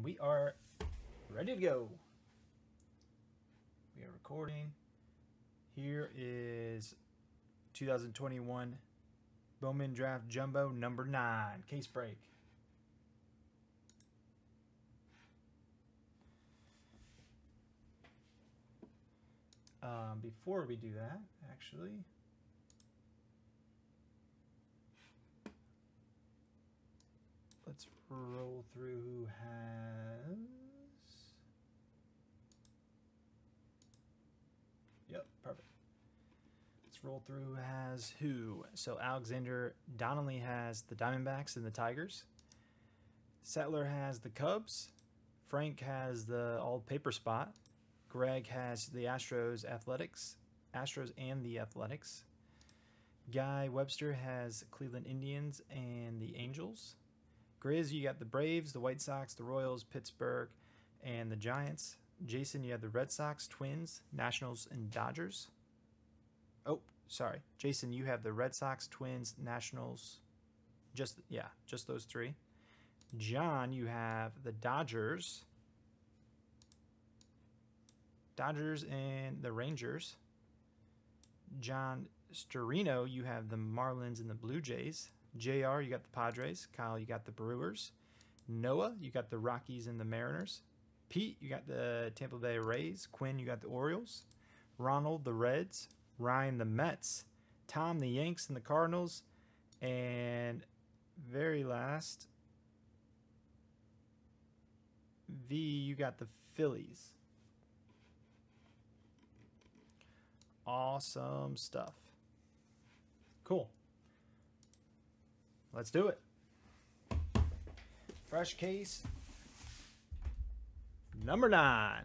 we are ready to go. We are recording. Here is 2021 Bowman Draft Jumbo number 9 case break. Before we do that, actually, let's roll through who has. Yep, perfect. Let's roll through who has who. So Alexander Donnelly has the Diamondbacks and the Tigers. Settler has the Cubs. Frank has the all paper spot. Greg has the Astros and the Athletics. Guy Webster has Cleveland Indians and the Angels. Grizz, you got the Braves, the White Sox, the Royals, Pittsburgh, and the Giants. Jason, you have the Red Sox, Twins, Nationals, and Dodgers. Oh, sorry. Jason, you have the Red Sox, Twins, Nationals. Just those three. John, you have the Dodgers and the Rangers. John Storino, you have the Marlins and the Blue Jays. JR, you got the Padres. Kyle, you got the Brewers. Noah, you got the Rockies and the Mariners. Pete, you got the Tampa Bay Rays. Quinn, you got the Orioles. Ronald, the Reds. Ryan, the Mets. Tom, the Yanks and the Cardinals. And very last, V, you got the Phillies. Awesome stuff. Cool. Let's do it. Fresh case number 9.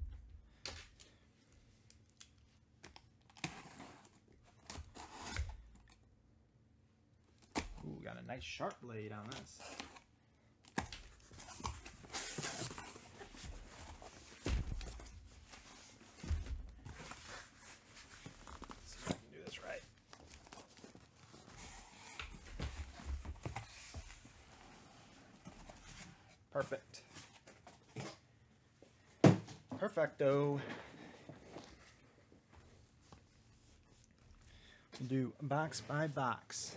Ooh, got a nice sharp blade on this. Perfect. Perfecto. We'll do box by box.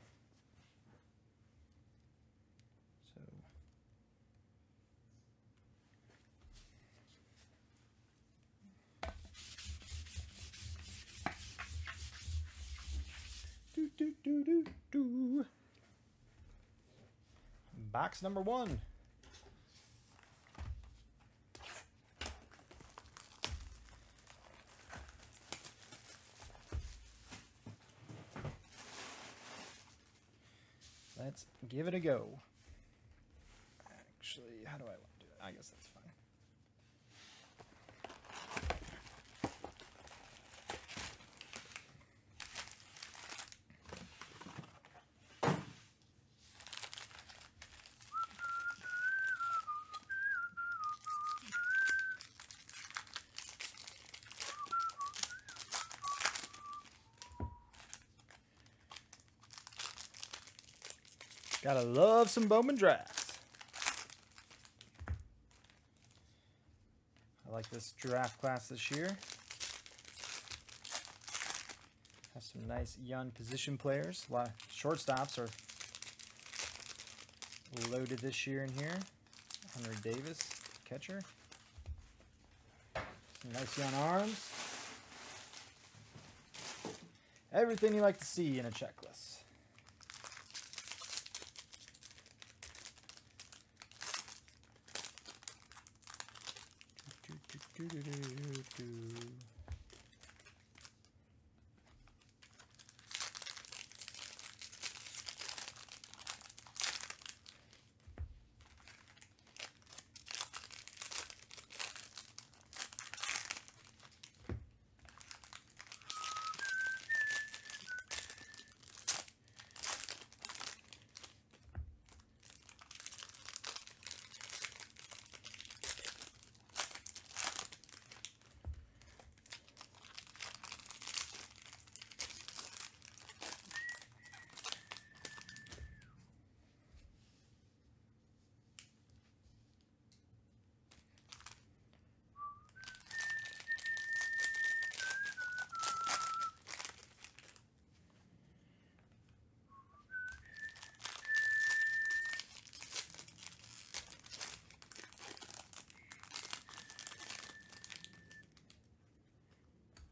So box number 1. Let's give it a go. Actually, how do I want to do it? I guess that's fine. Gotta love some Bowman drafts. I like this draft class this year. Has some nice young position players. A lot of shortstops are loaded this year in here. Henry Davis, catcher. Some nice young arms. Everything you like to see in a checklist.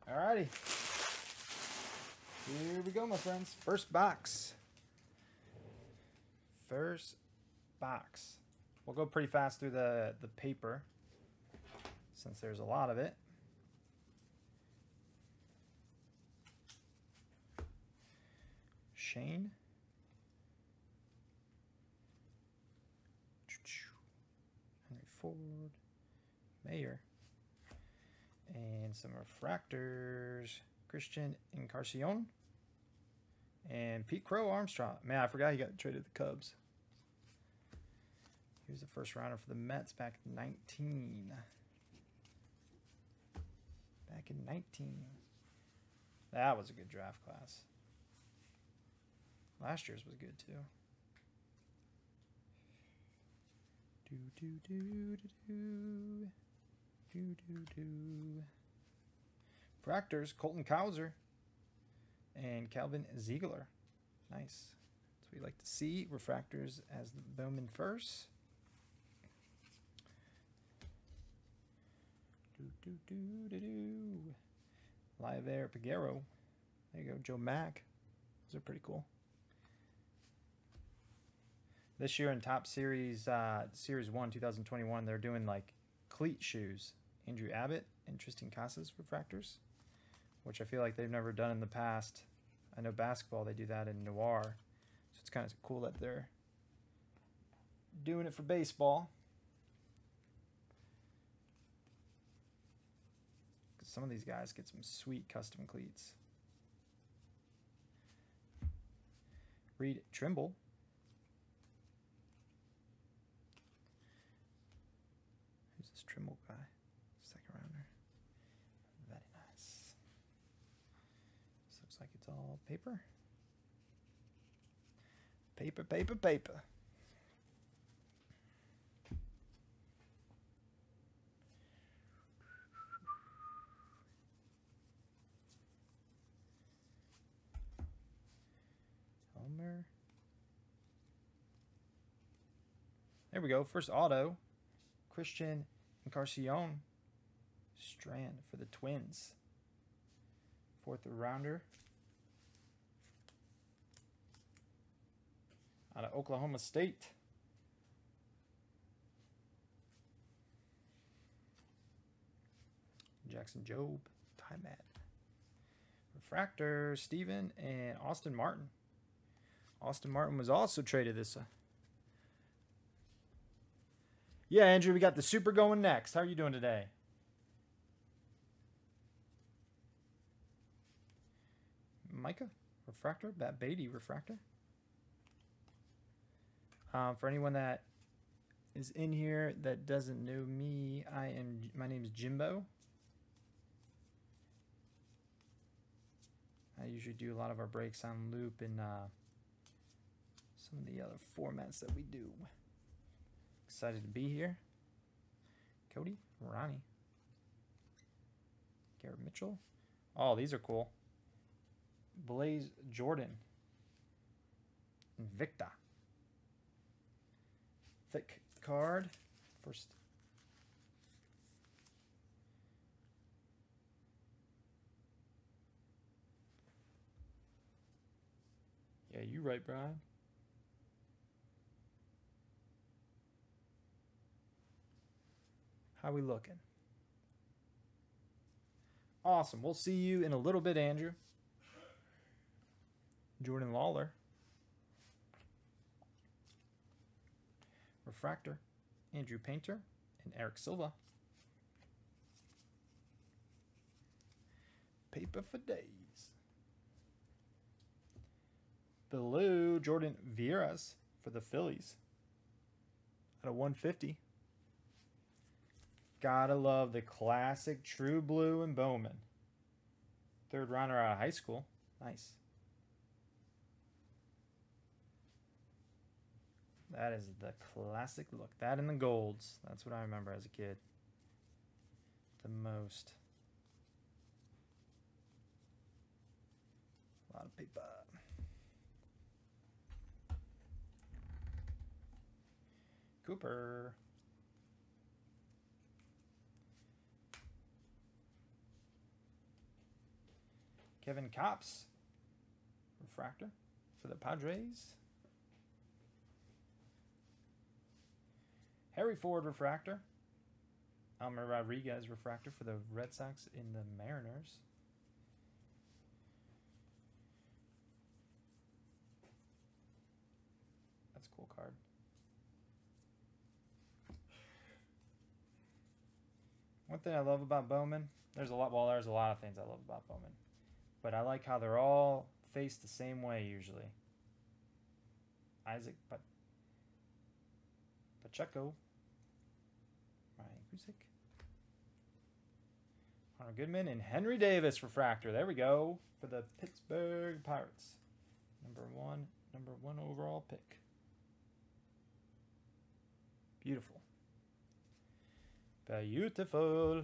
Alrighty. Here we go, my friends. First box. First box. We'll go pretty fast through the paper since there's a lot of it. Shane. Henry Ford. Mayer. And some refractors. Christian Encarnacion. And Pete Crow Armstrong. Man, I forgot he got traded to the Cubs. He was the first rounder for the Mets back in 19. Back in 19. That was a good draft class. Last year's was good too. Do do do do do do do do. Fractors, Colton Cowser and Calvin Ziegler. Nice. That's what we like to see. Refractors as the Bowman first. Do do do do do. Live Air Piguero. There you go, Joe Mack. Those are pretty cool. This year in Top Series, Series 1, 2021, they're doing like cleat shoes. Andrew Abbott and Tristan Casas refractors, which I feel like they've never done in the past. I know basketball, they do that in Noir. So it's kind of cool that they're doing it for baseball. Because some of these guys get some sweet custom cleats. Reed Trimble. Who's this Trimble guy? Second rounder. Very nice. This looks like it's all paper. Paper, paper, paper. Homer. There we go. First auto. Christian Encarnacion. Strand for the Twins. Fourth rounder. Out of Oklahoma State. Jackson Jobe. Time at. Refractor. Steven and Austin Martin. Austin Martin was also traded this. Yeah, Andrew, we got the Super going next. How are you doing today? Micah, refractor. Bat Beatty, refractor. For anyone that is in here that doesn't know me, my name is Jimbo. I usually do a lot of our breaks on loop and some of the other formats that we do. Excited to be here. Cody, Ronnie, Garrett Mitchell. Oh, these are cool. Blaze Jordan. And Victor. Thick card. First. Yeah, you right, Brian. How we looking? Awesome. We'll see you in a little bit, Andrew. Jordan Lawler. Refractor. Andrew Painter and Eric Silva. Paper for days. Below, Jordan Vieras for the Phillies. At a 150. Gotta love the classic True Blue and Bowman. Third rounder out of high school. Nice. That is the classic look. That and the golds. That's what I remember as a kid. The most. A lot of paper. Cooper. Kevin Kopps refractor for the Padres. Harry Ford refractor. Elmer Rodriguez refractor for the Red Sox in the Mariners. That's a cool card. One thing I love about Bowman, there's a lot of things I love about Bowman, but I like how they're all faced the same way usually. Isaac Pacheco, Ryan Cusick, Hunter Goodman, and Henry Davis refractor. There we go for the Pittsburgh Pirates. Number one overall pick. Beautiful. Beautiful.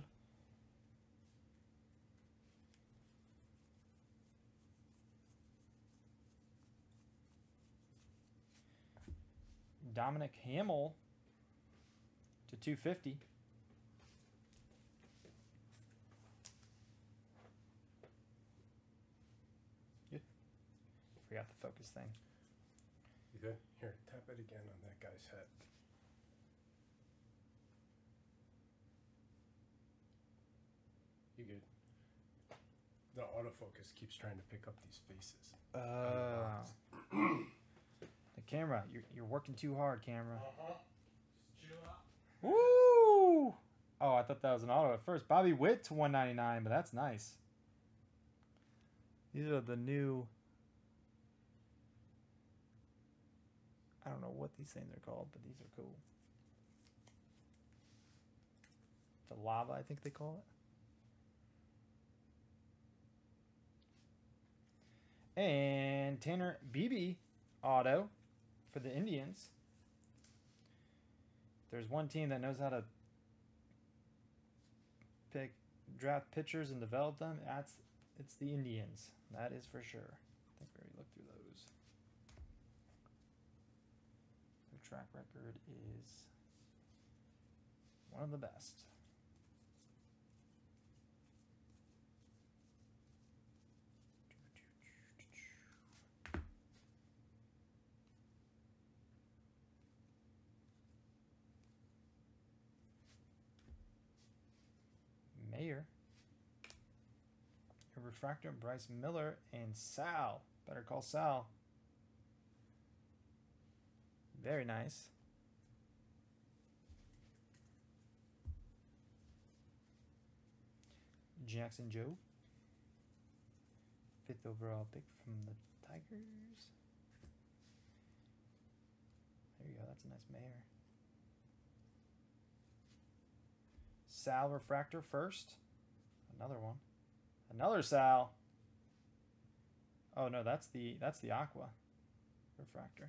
Dominic Hamill to 250. Good. Forgot the focus thing. You good? Here, tap it again on that guy's head. You good? The autofocus keeps trying to pick up these faces. The camera, you're working too hard, camera. Just chill out. Woo! Oh, I thought that was an auto at first. Bobby Witt to 199, but that's nice. These are the new. I don't know what these things are called, but these are cool. The lava, I think they call it. And Tanner Beebe auto for the Indians. There's one team that knows how to draft pitchers and develop them. It's the Indians. That is for sure. I think we already looked through those. Their track record is one of the best. Mayor, a refractor, Bryce Miller, and Sal. Better call Sal. Very nice. Jackson Joe, 5th overall pick from the Tigers. There you go. That's a nice Mayor. Sal refractor first. Another one. Another Sal. Oh no, that's the Aqua refractor.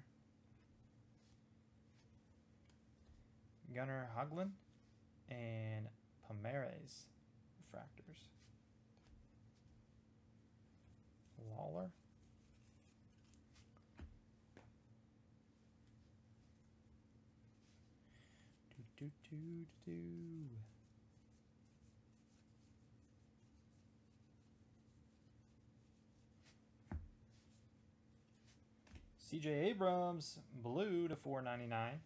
Gunnar Hoglund and Pomeres refractors. Lawler. CJ Abrams, blue to 499.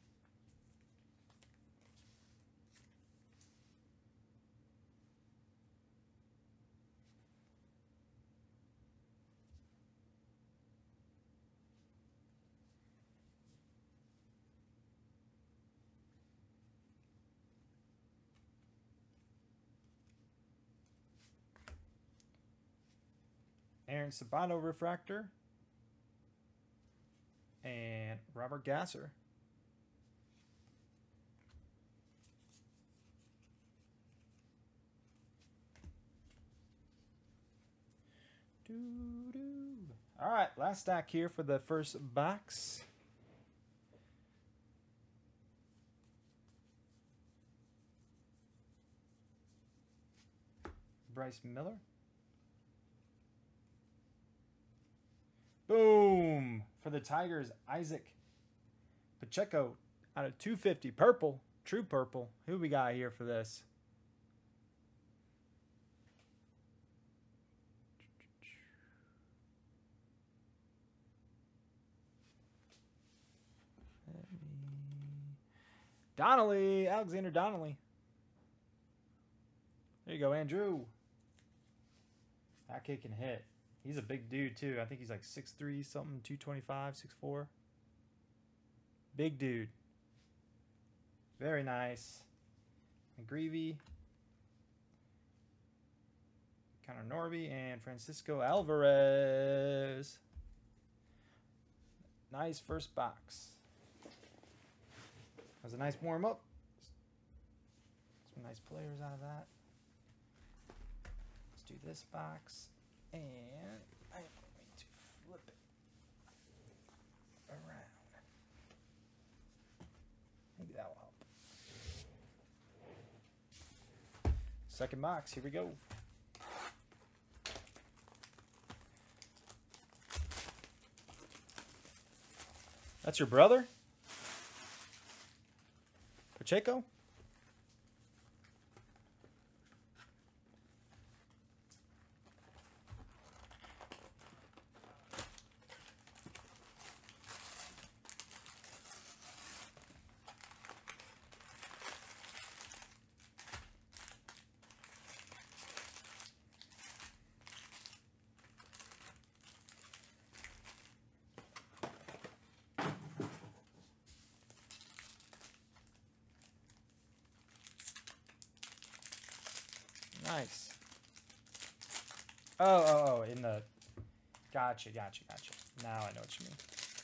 Aaron Sabato refractor. And Robert Gasser. All right, last stack here for the first box. Bryce Miller. Boom! For the Tigers, Isaac Pacheco out of 250. Purple. True purple. Who we got here for this? Donnelly, Alexander Donnelly. There you go, Andrew. That kid can hit. He's a big dude, too. I think he's like 6'3", something, 225, 6'4". Big dude. Very nice. McGreevy. Connor Norby and Francisco Alvarez. Nice first box. That was a nice warm-up. Some nice players out of that. Let's do this box. And I am going to flip it around. Maybe that will help. Second box, here we go. That's your brother? Pacheco? Nice. Oh, in the... Gotcha. Now I know what you mean.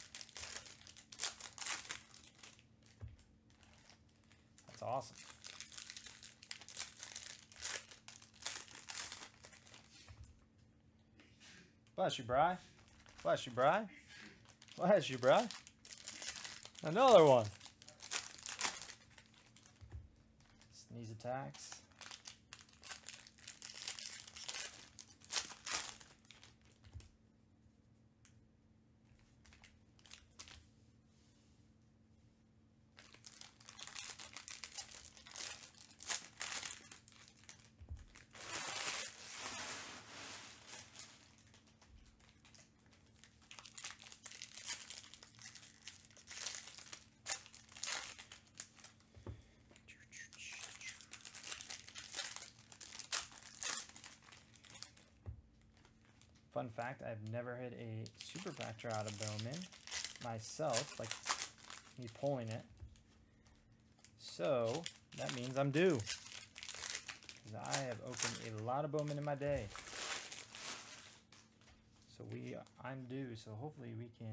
That's awesome. Bless you, Bri. Bless you, Bri. Bless you, Bri. Another one. Sneeze attacks. Fun fact, I've never hit a super factor out of Bowman myself, like me pulling it. So that means I'm due. Because I have opened a lot of Bowman in my day. So I'm due, so hopefully we can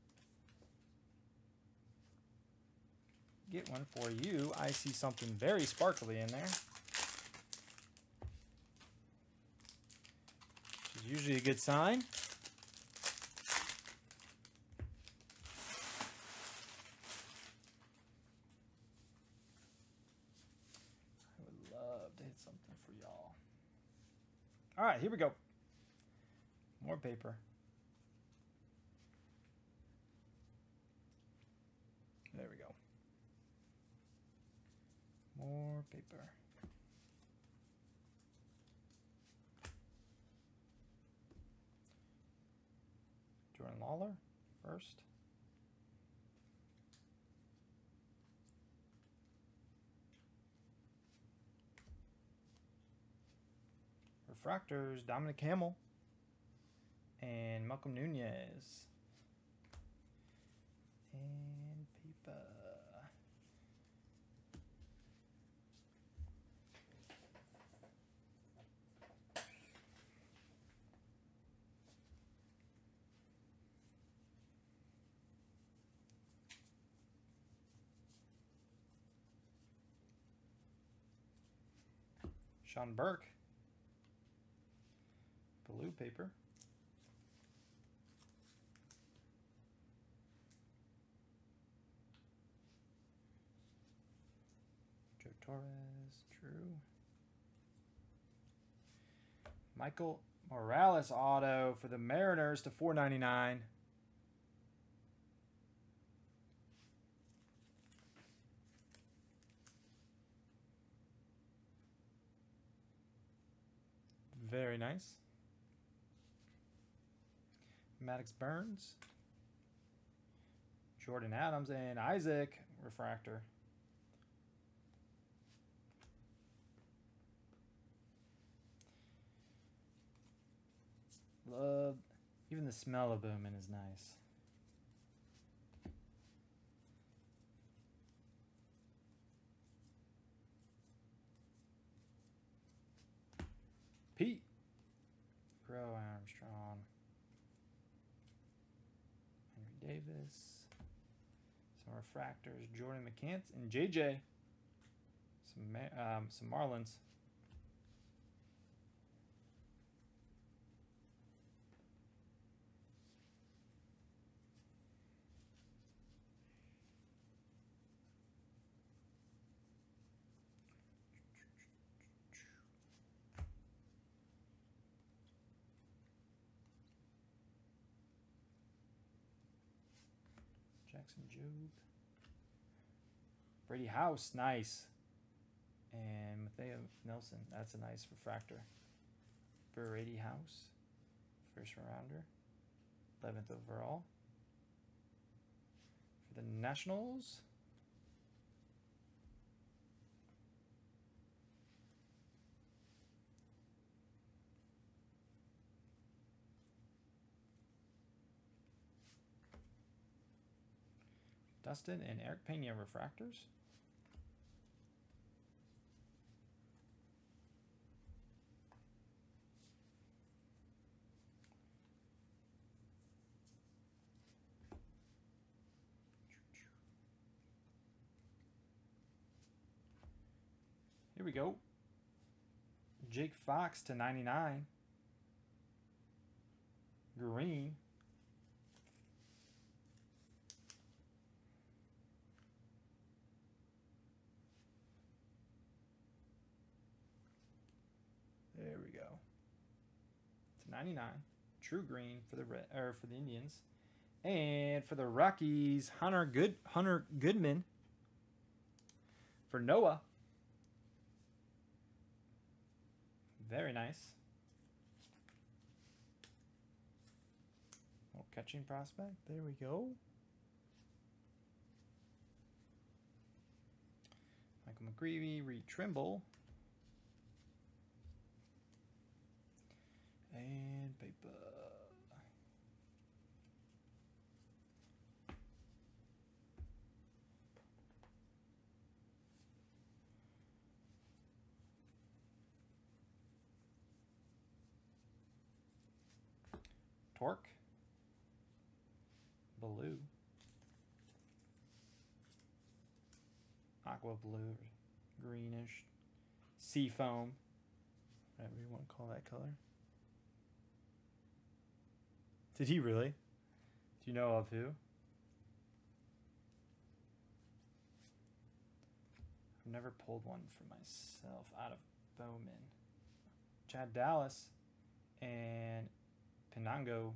get one for you. I see something very sparkly in there. Usually a good sign. I would love to hit something for y'all. All right, here we go. More paper. There we go. More paper. Jordan Lawler first. Refractors, Dominic Hamill and Malcolm Nunez. And paper. Sean Burke. Blue paper. Joe Torres, true. Michael Morales auto for the Mariners to $4.99. Very nice. Maddox Burns. Jordan Adams and Isaac refractor. Even the smell of Bowman is nice. Pete. Crow Armstrong. Henry Davis. Some refractors. Jordan McCants and JJ. Some Marlins. Jackson Jobe. Brady House, nice. And Mateo Nelson, that's a nice refractor. Brady House, first rounder, 11th overall. For the Nationals. Dustin and Eric Pena refractors. Here we go. Jake Fox to 99. Green. There we go. To 99. True green for the for the Indians. And for the Rockies, Hunter Goodman for Noah. Very nice. Little catching prospect. There we go. Michael McGreevy, Reed Trimble. And paper. Torque. Blue. Aqua blue. Greenish. Seafoam. Whatever you want to call that color. Did he really? Do you know of who? I've never pulled one for myself out of Bowman. Chad Dallas and Penango.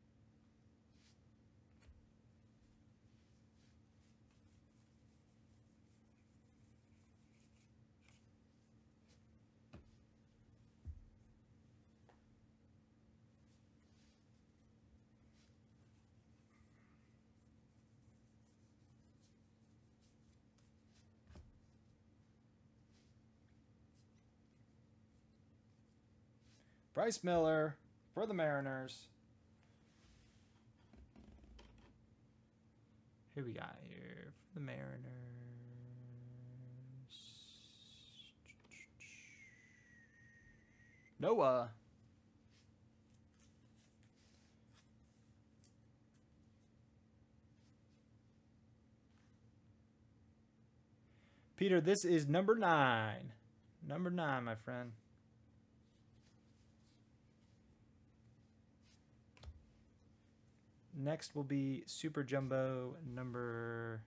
Bryce Miller for the Mariners. Here we got here for the Mariners. Noah. Peter, this is number 9. Number 9, my friend. Next will be Super Jumbo number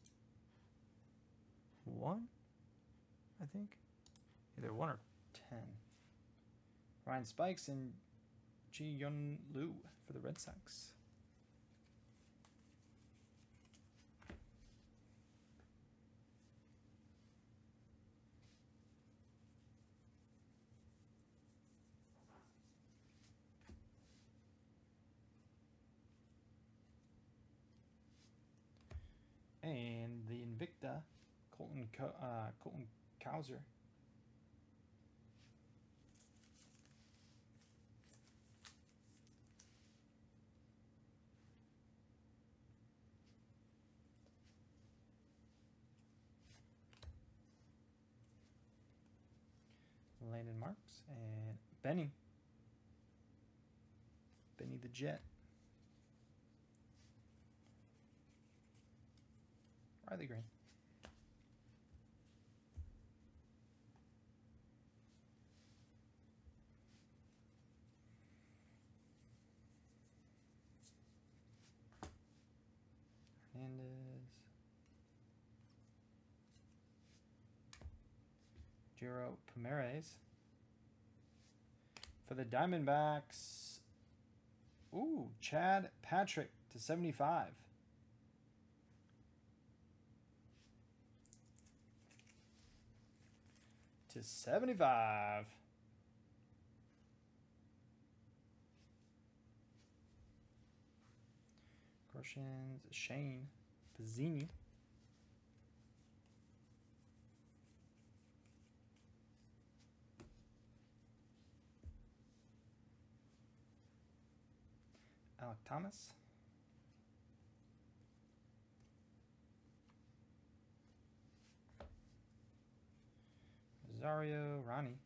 1, I think. Either 1 or 10. Ryan Spikes and Ji-Yun Liu for the Red Sox. And the Invicta, Colton Cowser. Landon Marks, and Benny. Benny the Jet. Riley Green. Hernandez. Jiro Pomeres. For the Diamondbacks, ooh, Chad Patrick to 75. To 75. Groshans, Shane Pizzini. Alec Thomas. Rosario Ronnie.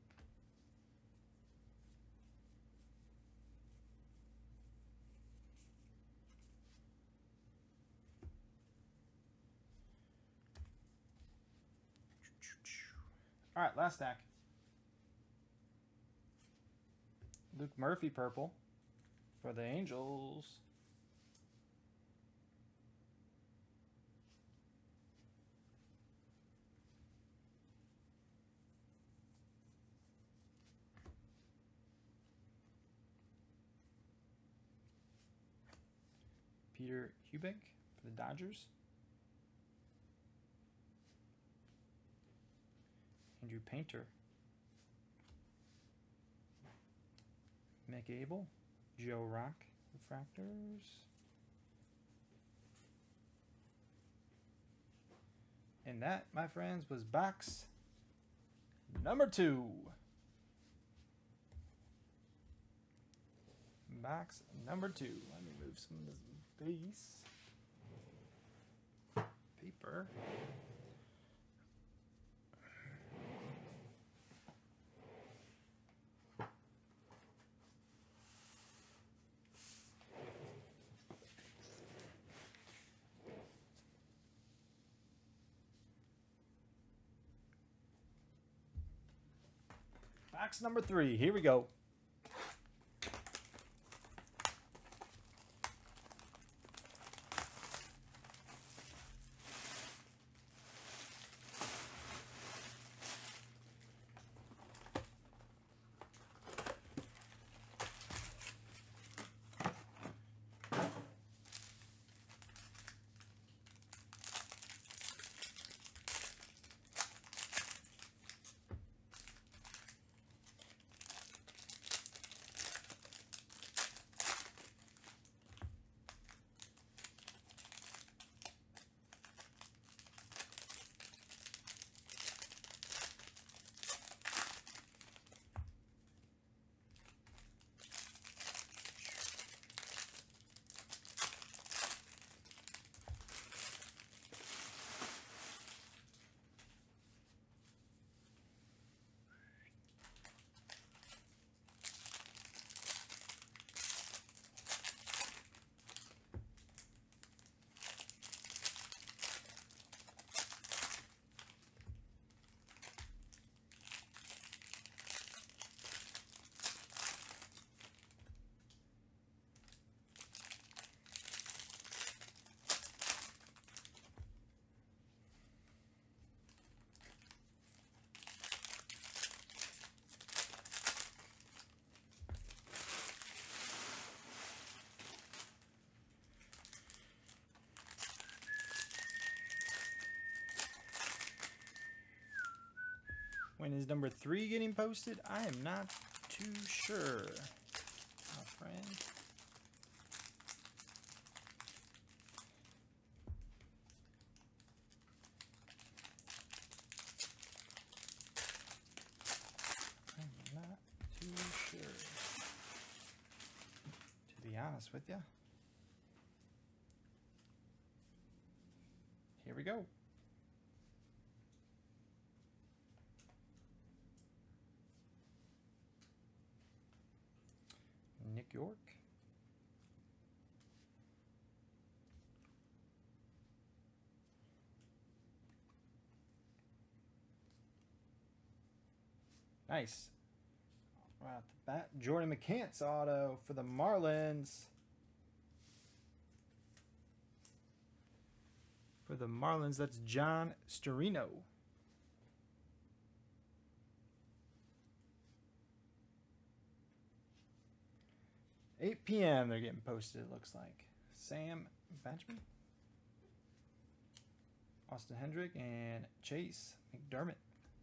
All right, last stack. Luke Murphy purple for the Angels. Peter Hubeck for the Dodgers. Andrew Painter. Mick Abel. Joe Rock refractors. And that, my friends, was box number 2. Box number 2. Let me move some of this base paper. Box number 3. Here we go. When is number 3 getting posted? I am not too sure, my friend. I'm not too sure, to be honest with you. Here we go. York. Nice. Right off the bat, Jordan McCants auto for the Marlins. For the Marlins, that's John Storino. $8 p.m. they're getting posted, it looks like. Sam Benjamin, Austin Hendrick, and Chase McDermott.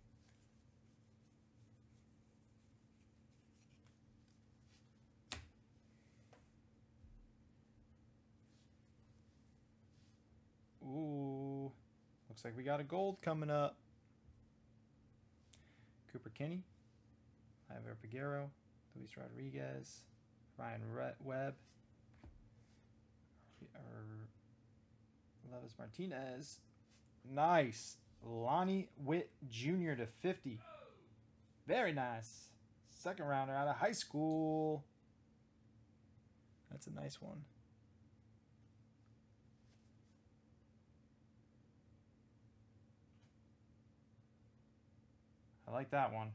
Ooh, looks like we got a gold coming up. Cooper Kinney, Iver Peguero, Luis Rodriguez, Ryan Webb, Levis Martinez. Nice. Lonnie Witt Jr. to 50. Very nice. Second rounder out of high school. That's a nice one. I like that one.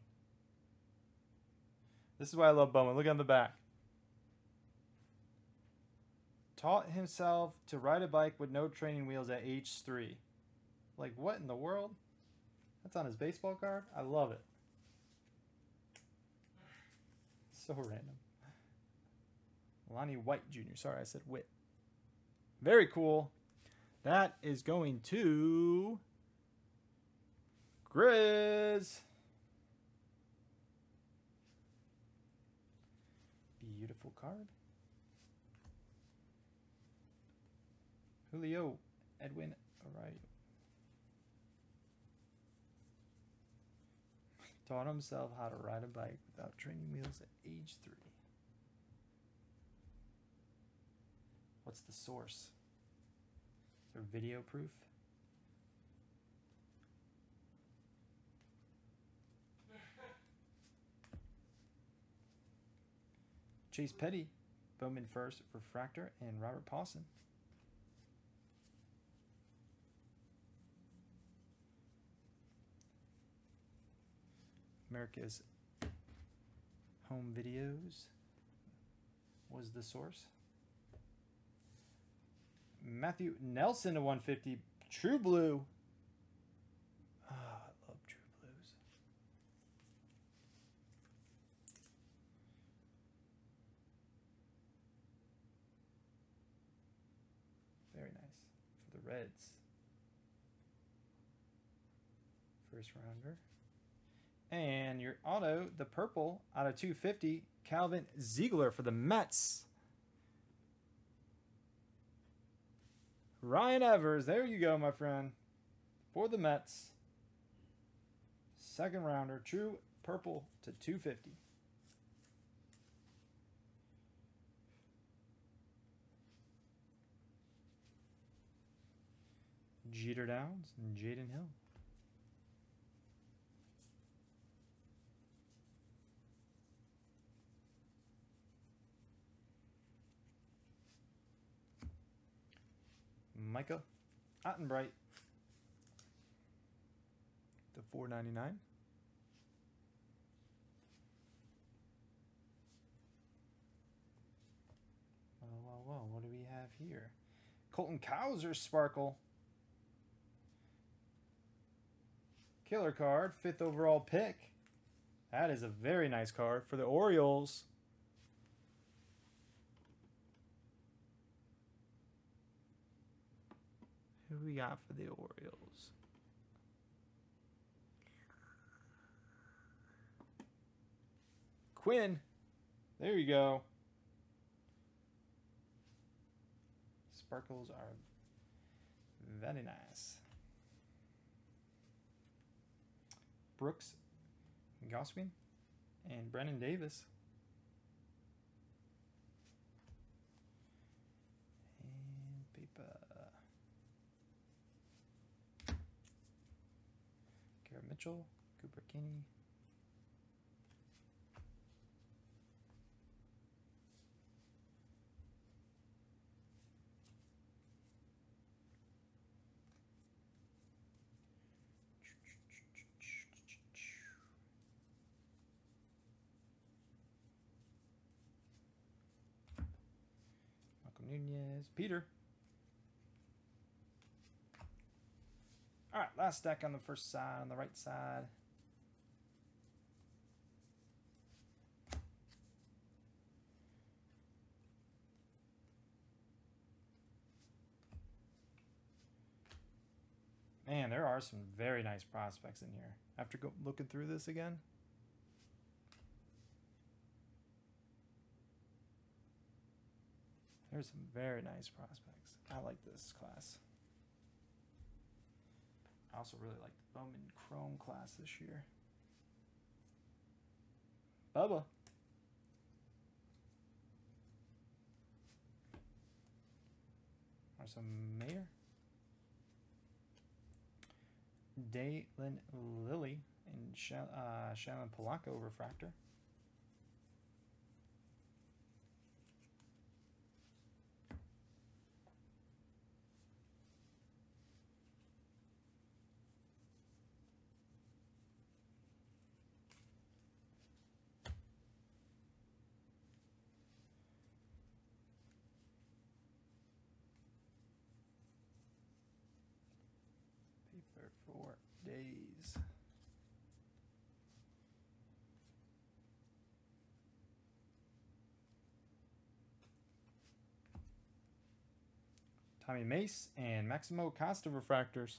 This is why I love Bowman. Look on the back. Taught himself to ride a bike with no training wheels at age 3. Like, what in the world? That's on his baseball card? I love it. So random. Lonnie White Jr. Sorry, I said Witt. Very cool. That is going to Grizz. Beautiful card. Julio Edwin Arroyo. Taught himself how to ride a bike without training wheels at age 3. What's the source? Is there video proof? Chase Petty, Bowman first, Refractor, and Robert Pawson. America's Home Videos was the source. Matthew Nelson to 150. True Blue. Ah, I love True Blues. Very nice. For the Reds. First rounder. And your auto, the purple, out of 250, Calvin Ziegler for the Mets. Ryan Evers, there you go, my friend, for the Mets. Second rounder, true purple to 250. Jeter Downs and Jaden Hill. Micah Ottenbright to $4.99. Well, what do we have here? Colton Cowser Sparkle. Killer card, 5th overall pick. That is a very nice card for the Orioles. Who we got for the Orioles? Quinn. There you go. Sparkles are very nice. Brooks Goswin and Brennan Davis. And paper. Garrett Mitchell, Cooper Kinney. is Peter. All right, last deck on the first side, on the right side. Man, there are some very nice prospects in here. After looking through this again. There's some very nice prospects. I like this class. I also really like the Bowman Chrome class this year. Bubba. Or some Mayer. Daylin Lilly and Shannon Polanco refractor. Paper for days. Tommy Mace and Maximo Costa refractors.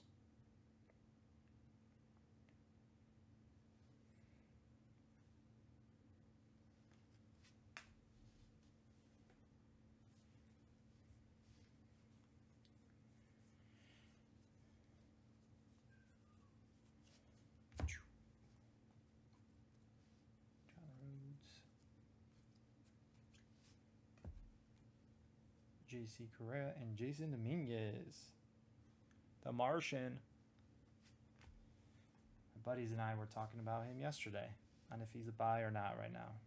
JC Correa and Jason Dominguez. The Martian. My buddies and I were talking about him yesterday on if he's a buy or not right now.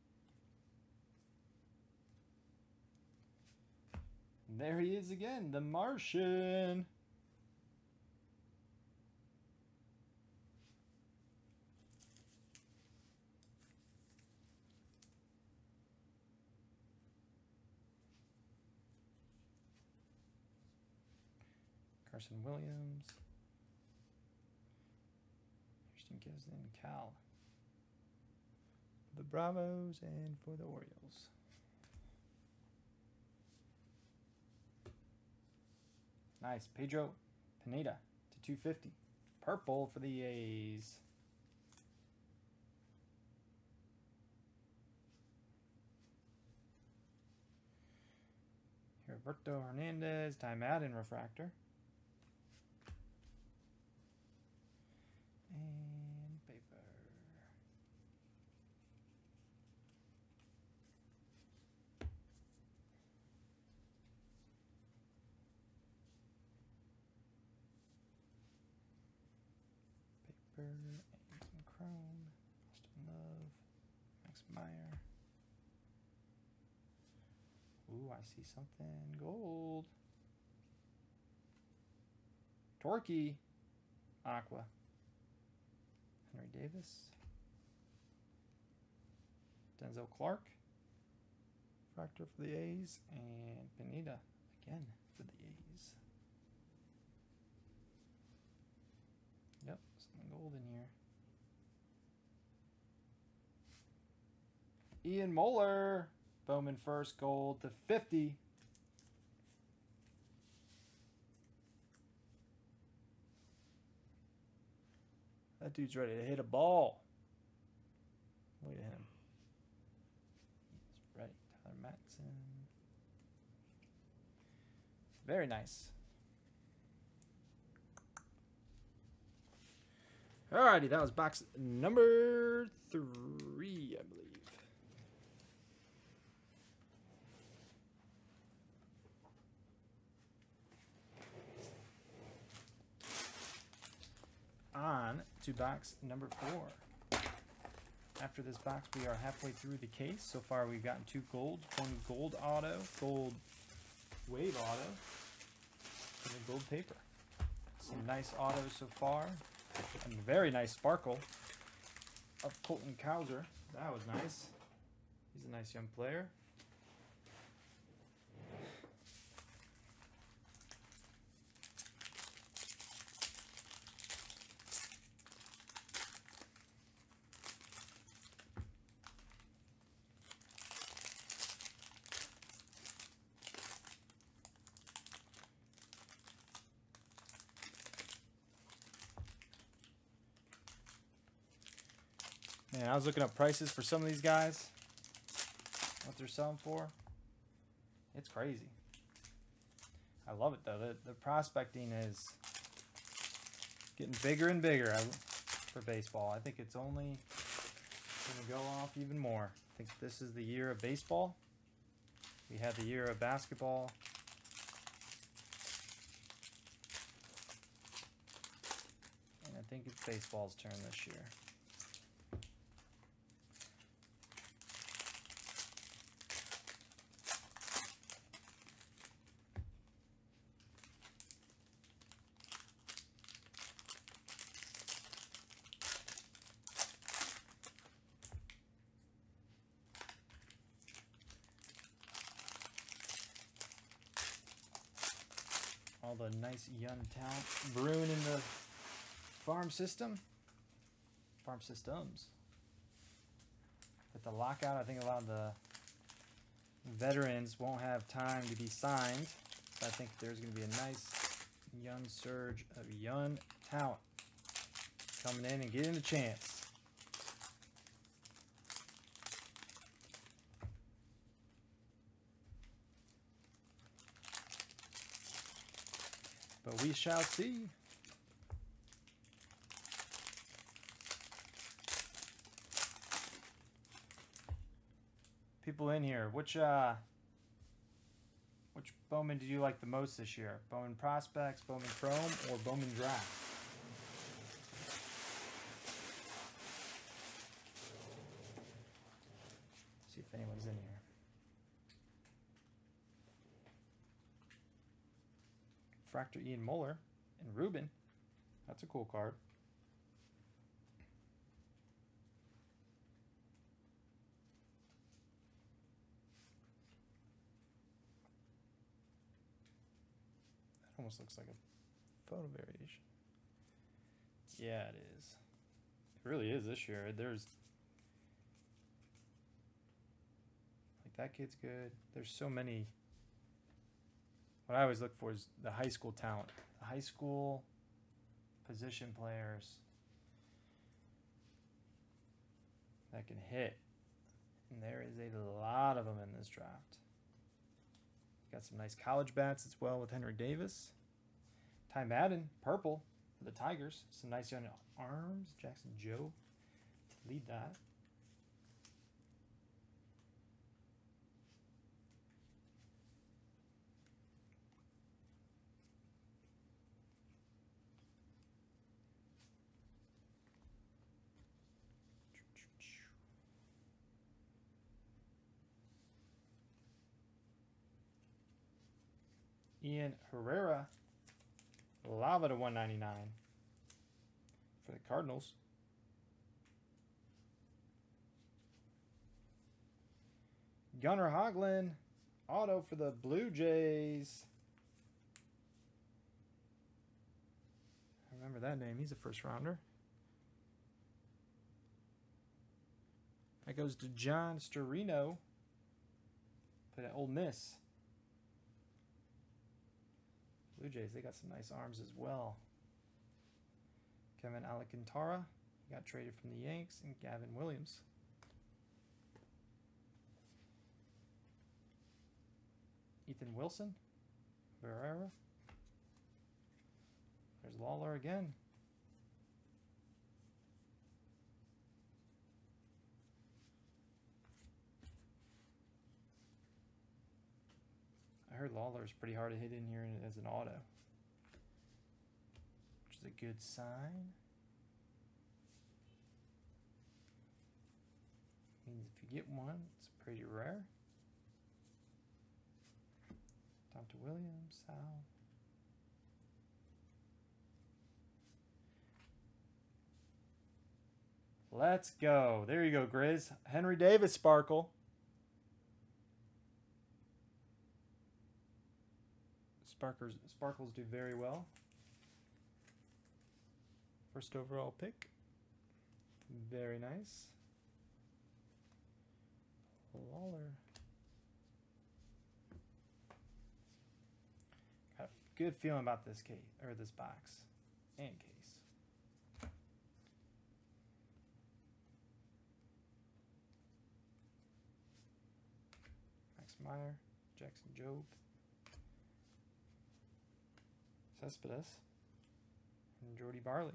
And there he is again, the Martian. Carson Williams, Houston gives in Cal, the Bravos and for the Orioles. Nice, Pedro Pineda to 250, purple for the A's. Roberto Hernandez, Ty Madden refractor. And paper. Paper and some chrome. Austin Love. Max Meyer. Ooh, I see something gold. Torquay. Aqua. Henry Davis. Denzel Clark. Fractor for the A's. And Pineda again for the A's. Yep, something gold in here. Ian Moeller. Bowman first gold to 50. That dude's ready to hit a ball. Look at him. He's ready. Tyler Matson. Very nice. Alrighty, that was box number 3, I believe. On to box number 4. After this box, we are halfway through the case. So far, we've gotten 2 golds, 1 gold auto, gold wave auto, and a gold paper. Some nice autos so far, and a very nice sparkle of Colton Cowser. That was nice. He's a nice young player. Man, I was looking up prices for some of these guys. What they're selling for. It's crazy. I love it though. The prospecting is getting bigger and bigger for baseball. I think it's only going to go off even more. I think this is the year of baseball. We had the year of basketball. And I think it's baseball's turn this year. All the nice young talent brewing in the farm system. Farm systems. With the lockout, I think a lot of the veterans won't have time to be signed. So I think there's going to be a nice young surge of young talent coming in and getting a chance. But we shall see. People in here, which Bowman did you like the most this year? Bowman Prospects, Bowman Chrome, or Bowman Draft? See if anyone's in here. Fractor Ian Moeller and Ruben. That's a cool card. That almost looks like a photo variation. Yeah, it is. It really is this year. There's like that kid's good. There's so many. What I always look for is the high school talent. The high school position players that can hit. And there is a lot of them in this draft. Got some nice college bats as well with Henry Davis. Ty Madden, purple for the Tigers. Some nice young arms. Jackson Joe to lead that. Ian Herrera, lava to 199 for the Cardinals. Gunnar Hoglund, auto for the Blue Jays. I remember that name. He's a first rounder. That goes to John Storino. Played at Ole Miss. Blue Jays, they got some nice arms as well. Kevin Alcantara, he got traded from the Yanks, and Gavin Williams. Ethan Wilson, Barrera. There's Lawler again. I heard Lawler's pretty hard to hit in here as an auto, which is a good sign. Means if you get one, it's pretty rare. Dante Williams, Sal. Let's go. There you go, Grizz. Henry Davis sparkle. Sparkles do very well. First overall pick. Very nice. Lawler. Got a good feeling about this case or this box and case. Meyer, Jackson Jobe, Cespedes, and Jordy Barley.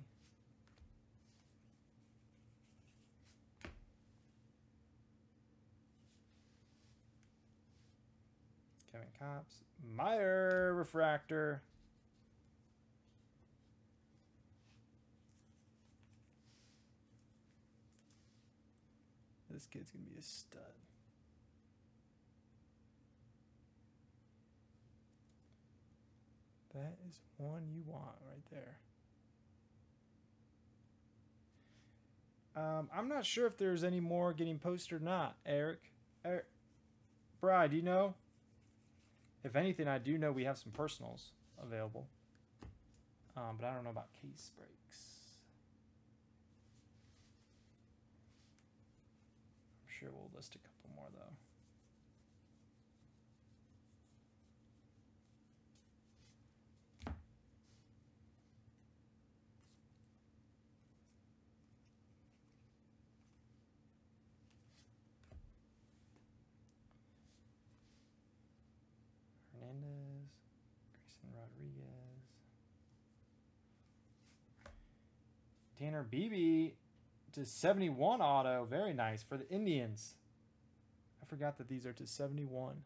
Kevin Kopps, Meyer refractor. This kid's gonna be a stud. That is one you want right there. I'm not sure if there's any more getting posted or not, Eric. Bri, do you know? If anything, I do know we have some personals available. But I don't know about case breaks. I'm sure we'll list a couple more, though. Hernandez, Grayson Rodriguez, Tanner Beebe to 71 auto. Very nice for the Indians. I forgot that these are to 71.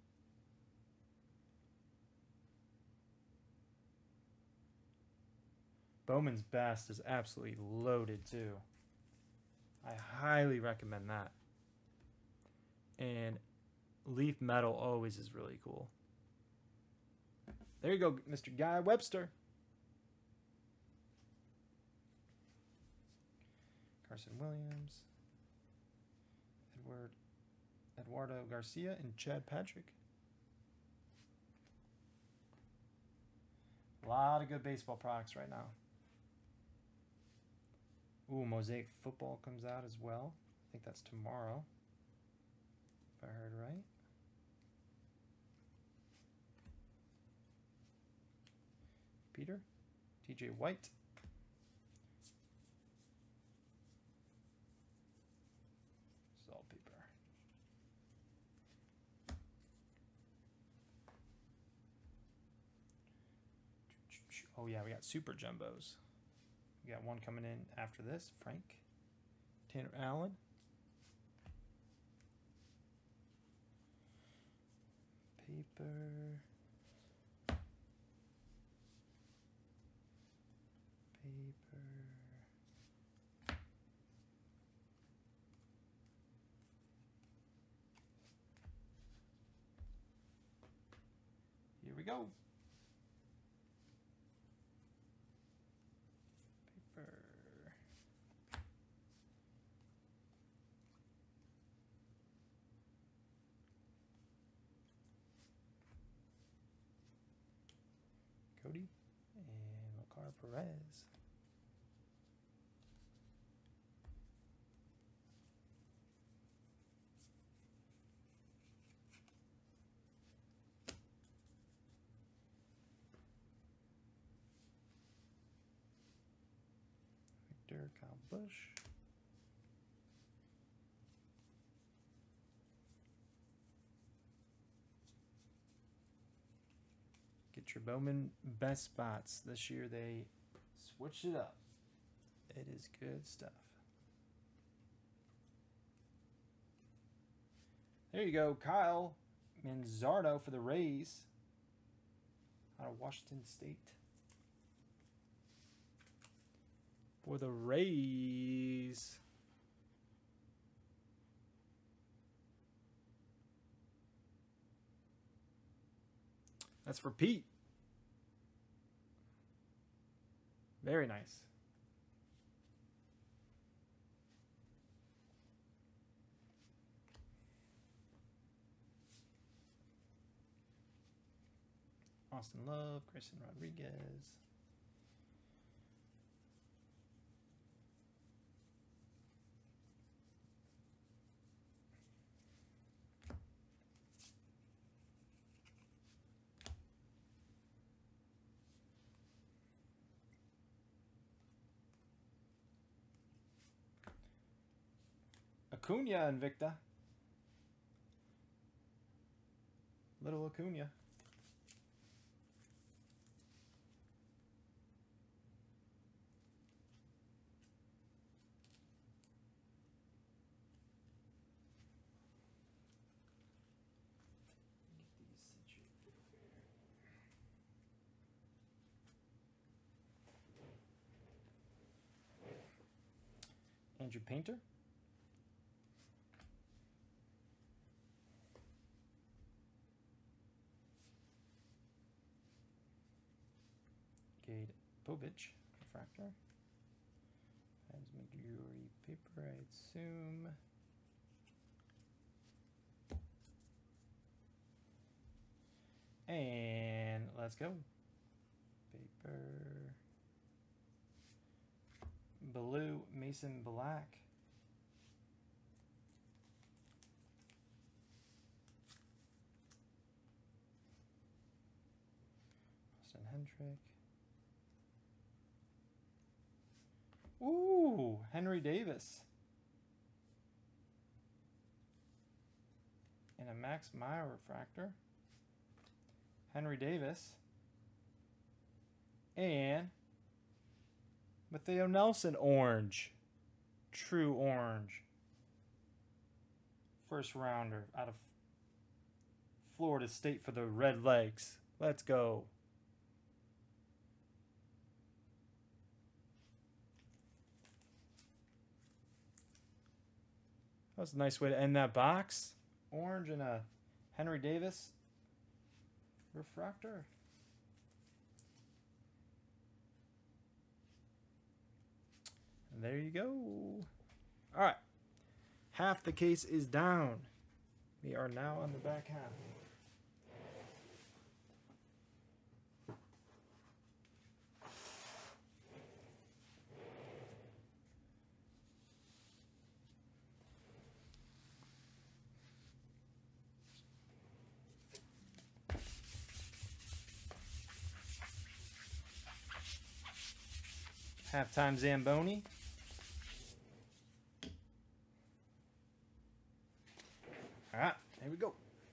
Bowman's Best is absolutely loaded too. I highly recommend that. And Leaf Metal always is really cool. There you go, Mr. Guy Webster. Carson Williams. Eduardo Garcia and Chad Patrick. A lot of good baseball products right now. Ooh, Mosaic Football comes out as well. I think that's tomorrow, if I heard right. Peter, TJ White. Saltpeeper. Oh yeah, we got super jumbos. We got one coming in after this. Frank, Tanner Allen. Paper. Here we go. Paper. Cody and Makar Perez. Kyle Busch. Get your Bowman Best spots. This year they switched it up. It is good stuff. There you go, Kyle Manzardo for the Rays out of Washington State. For the Rays. That's for Pete. Very nice. Austin Love, Grayson Rodriguez. Acuna Invicta. Little Acuna. Andrew Painter. Gade Povich, refractor. As majority paper, I assume. And let's go. Paper. Blue, Mason Black. Austin Hendrick. Ooh, Henry Davis. And a Max Meyer refractor. Henry Davis. And Matteo Nelson orange. True orange. First rounder out of Florida State for the Red Legs. Let's go. That was a nice way to end that box. Orange and a Henry Davis refractor. And there you go. All right. Half the case is down. We are now on the back half. Halftime Zamboni. All right, here we go.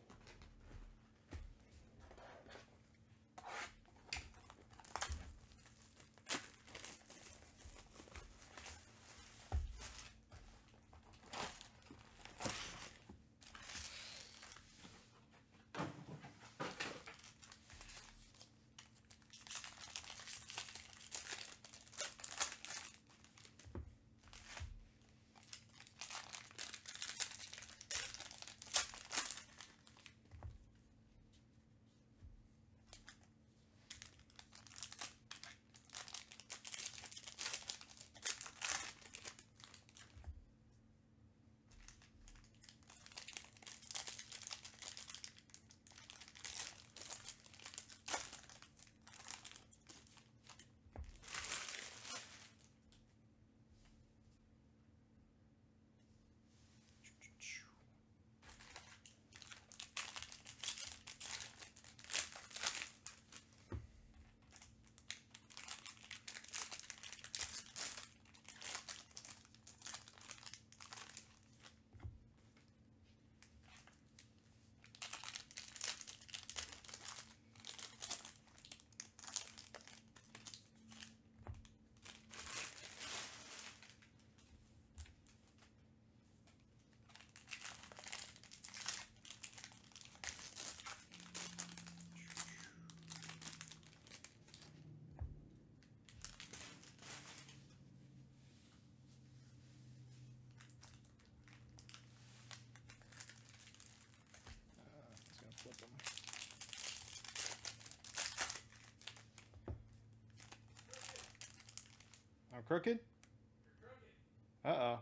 I'm crooked? Uh-oh.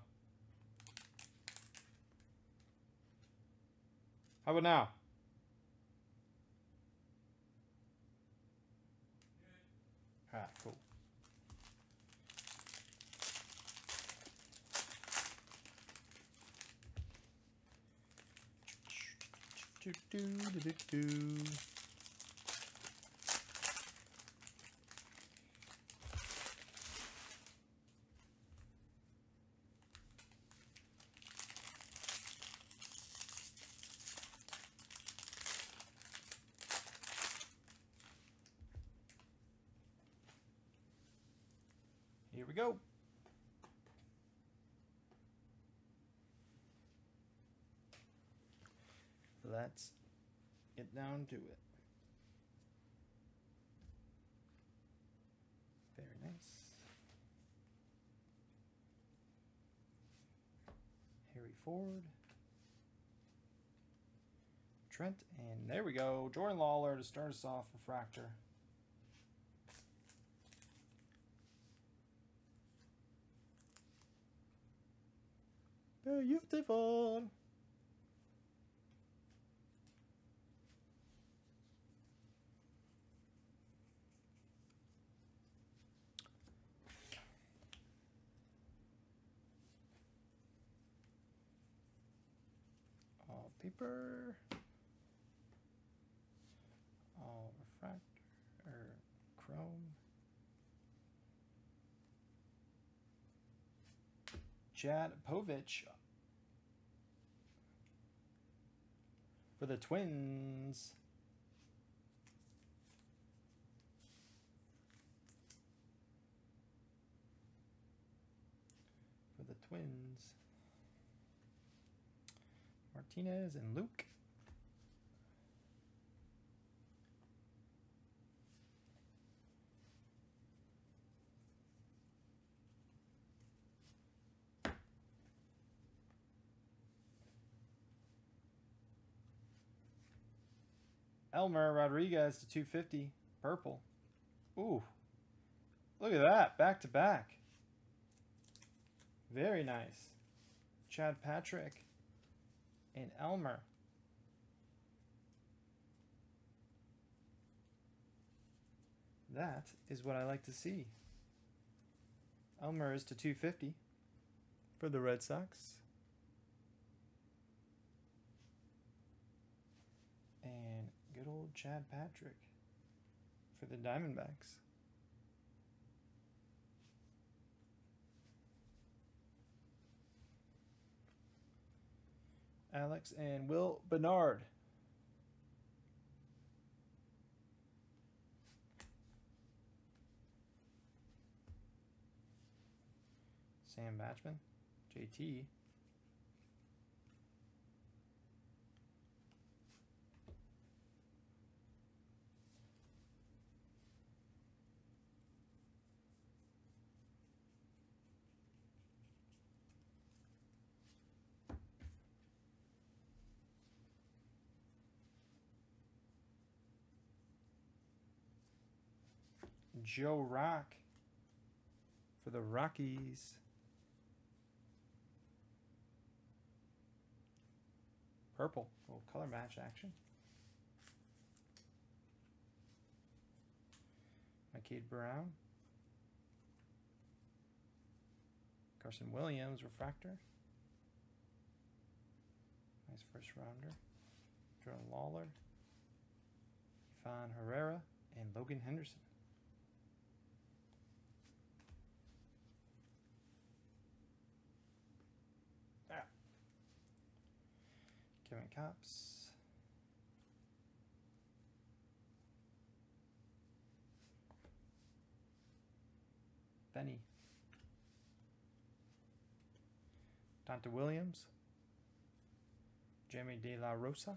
How about now? All right, cool. Here we go. Let's get down to it. Very nice. Harry Ford. Trent, and there we go. Jordan Lawler to start us off, refractor. Beautiful. All paper. All refractor or chrome. Chad Povich for the Twins. For the Twins. Martinez and Luke. Elmer Rodriguez to 250. Purple. Ooh. Look at that. Back to back. Very nice. Chad Patrick and Elmer. That is what I like to see. Elmer is to 250 for the Red Sox. And good old Chad Patrick for the Diamondbacks. Alex and Will Bernard. Sam Batchman, JT. Joe Rock for the Rockies. Purple, little color match action. McCade Brown. Carson Williams, refractor. Nice first rounder. Jordan Lawler. Ivan Herrera and Logan Henderson. Kevin Cops. Benny. Dante Williams. Jamie De La Rosa.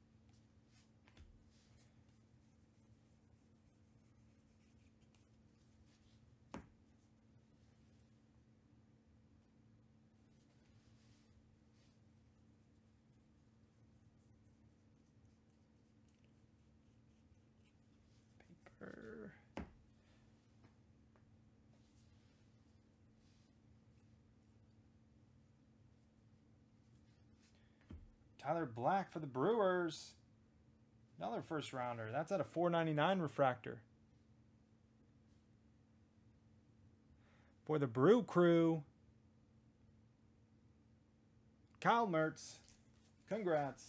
Tyler Black for the Brewers. Another first rounder. That's at a $4.99 refractor. For the Brew Crew, Kyle Mertz. Congrats.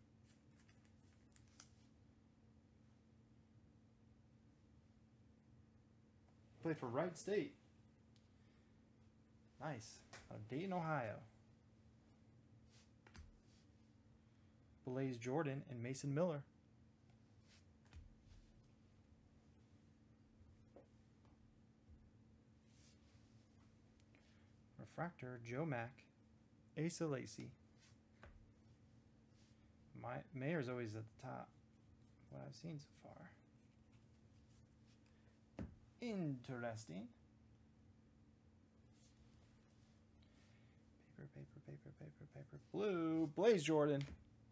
Played for Wright State. Nice. Out of Dayton, Ohio. Blaze Jordan and Mason Miller. Refractor, Joe Mack, Asa Lacy. Mayer's always at the top. What I've seen so far. Interesting. Paper. Blue, Blaze Jordan.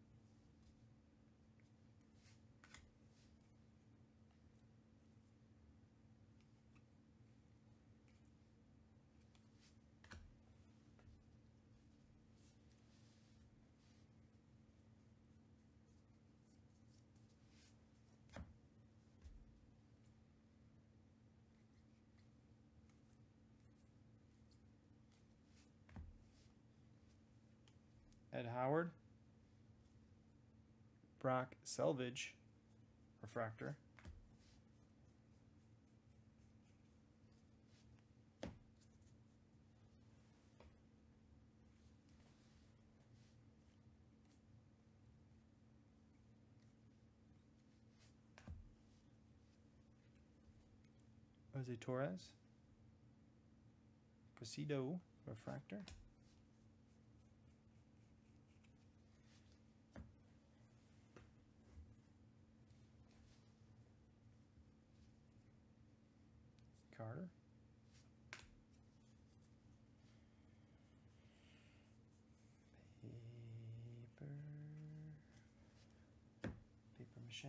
Ed Howard, Brock Selvage, refractor. Jose Torres, Presido, refractor. Carter. Paper mache.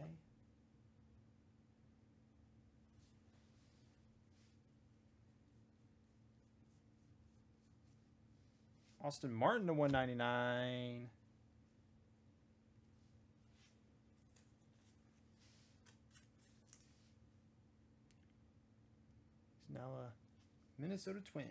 Austin Martin to 199. He's now a Minnesota Twin.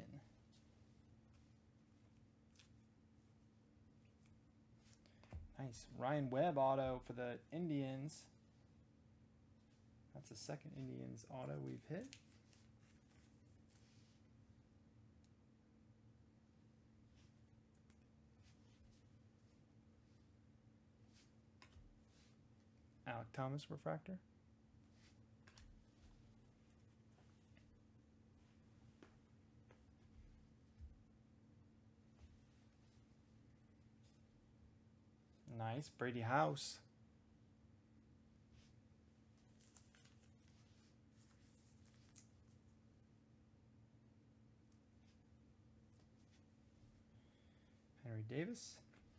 Nice. Ryan Webb auto for the Indians. That's the second Indians auto we've hit. Alec Thomas refractor. Nice. Brady House. Henry Davis.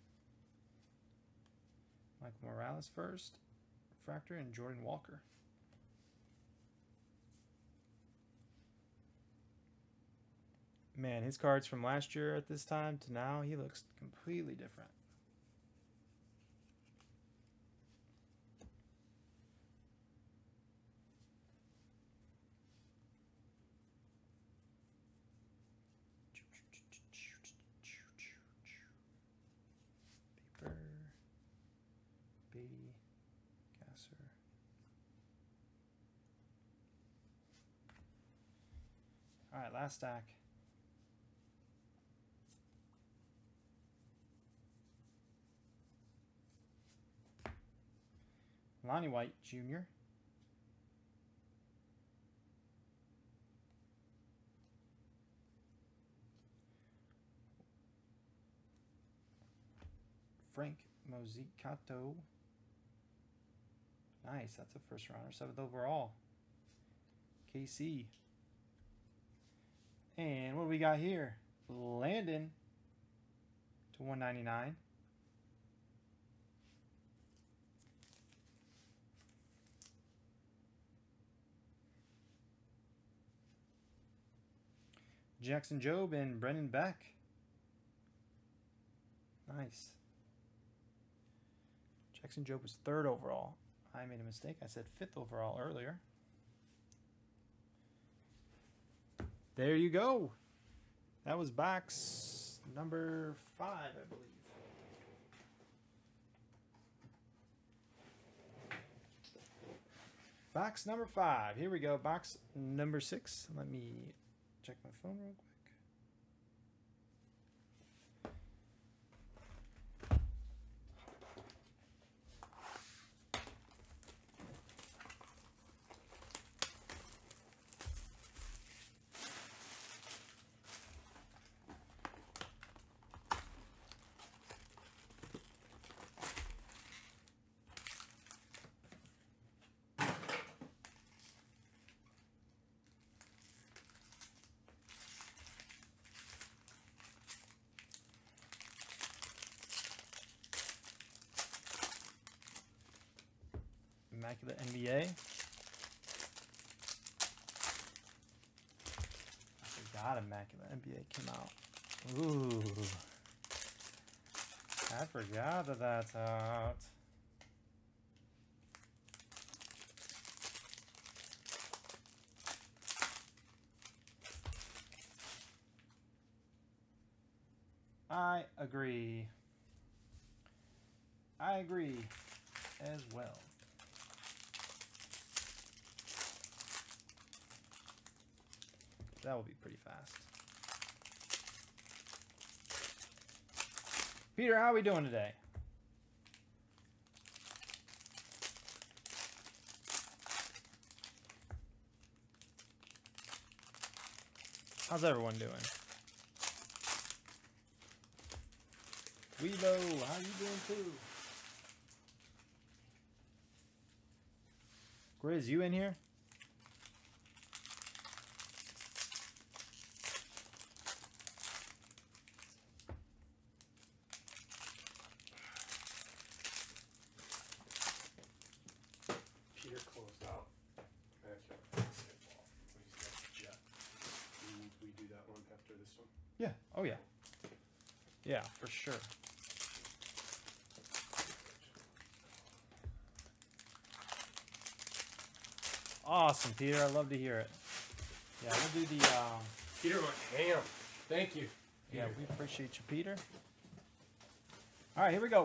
Michael Morales first. Refractor and Jordan Walker. Man, his cards from last year at this time to now, he looks completely different. Paper. Beatty. Gasser. All right, last stack. Lonnie White Jr. Frank Mozzicato. Nice, that's a first rounder, 7th overall. KC. And what do we got here? Landon to 199. Jackson Jobe and Brennan Beck. Nice. Jackson Jobe was 3rd overall. I made a mistake. I said 5th overall earlier. There you go. That was box number 5, I believe. Box number 5. Here we go. Box number 6. Let me check my phone real quick. Immaculate NBA. I forgot Immaculate NBA came out. Ooh. I forgot that that's out. I agree. I agree as well. That will be pretty fast. Peter, how are we doing today? How's everyone doing? Weebo, how you doing too? Grizz, you in here? Peter closed out. Basketball. He's got Jet. We do that one after this one? Yeah. Oh yeah. Yeah, for sure. Awesome, Peter. I love to hear it. Yeah, we'll do the. Peter went ham. Thank you. Yeah, we appreciate you, Peter. All right, here we go.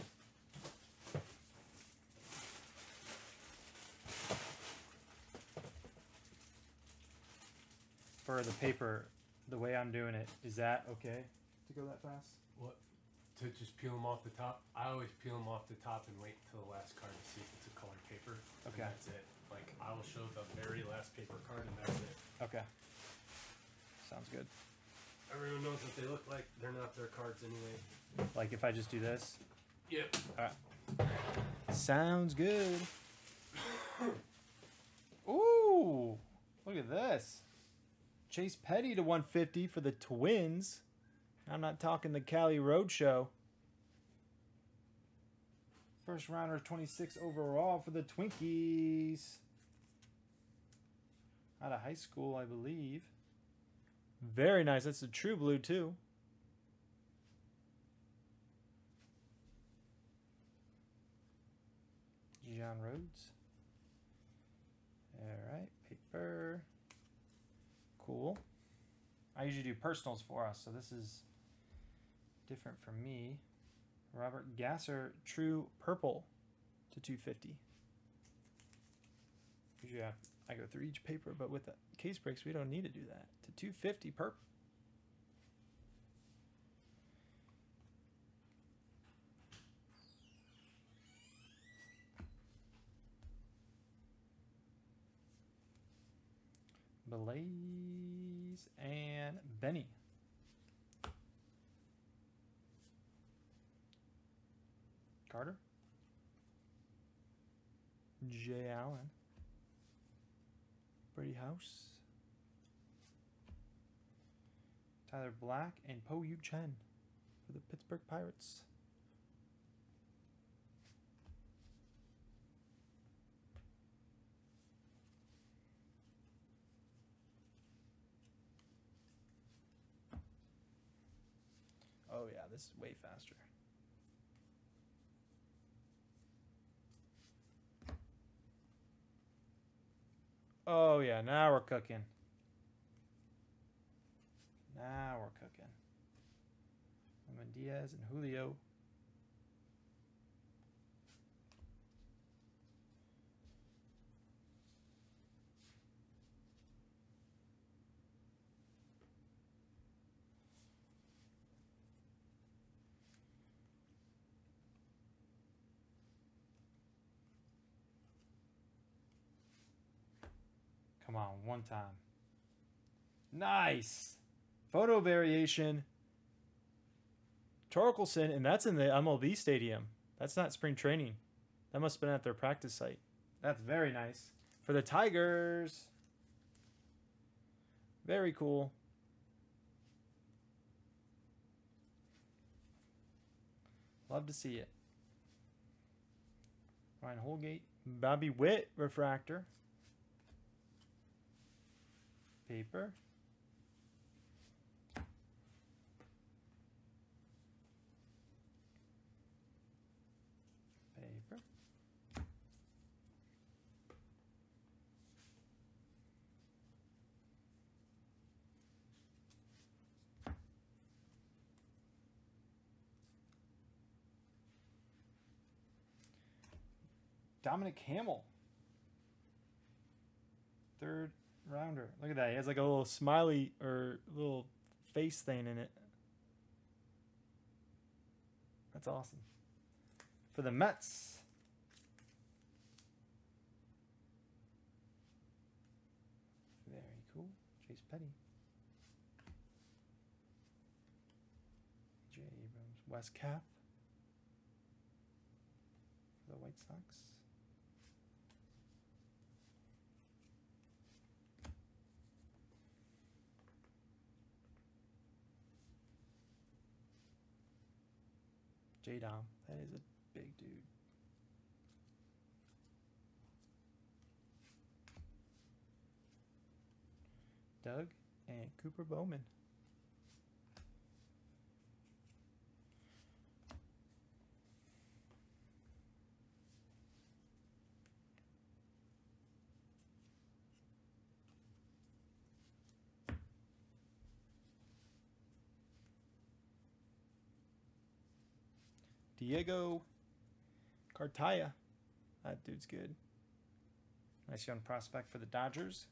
For the paper, the way I'm doing it, is that okay to go that fast? What? To just peel them off the top? I always peel them off the top and wait until the last card to see if it's a colored paper. Okay. And that's it. Like, I will show the very last paper card and that's it. Okay. Sounds good. Everyone knows what they look like. They're not their cards anyway. Like if I just do this? Yep. All right. Sounds good. Ooh, look at this. Chase Petty to 150 for the Twins. I'm not talking the Cali Roadshow. First rounder, 26 overall for the Twinkies. Out of high school, I believe. Very nice. That's a true blue, too. John Rhodes. All right, paper. Cool. I usually do personals for us, so this is different for me. Robert Gasser, true purple to 250. Usually I go through each paper, but with the case breaks, we don't need to do that. To 250 purple. Blaze and Benny. Carter. Jay Allen. Brady House. Tyler Black and Po Yu Chen for the Pittsburgh Pirates. Oh yeah, this is way faster. Oh yeah, now we're cooking. Now we're cooking. Roman Diaz and Julio. Come on, one time. Nice. Photo variation. Torkelson, and that's in the MLB stadium. That's not spring training. That must have been at their practice site. That's very nice. For the Tigers. Very cool. Love to see it. Ryan Holgate, Bobby Witt refractor. Paper. Paper. Dominic Hamill. Third rounder. Look at that. He has like a little smiley or little face thing in it. That's awesome. For the Mets. Very cool. Chase Petty. J. Abrams. Wes Cap. For the White Sox. J-Dom. That is a big dude. Doug and Cooper Bowman. Diego Cartaya. That dude's good. Nice young prospect for the Dodgers.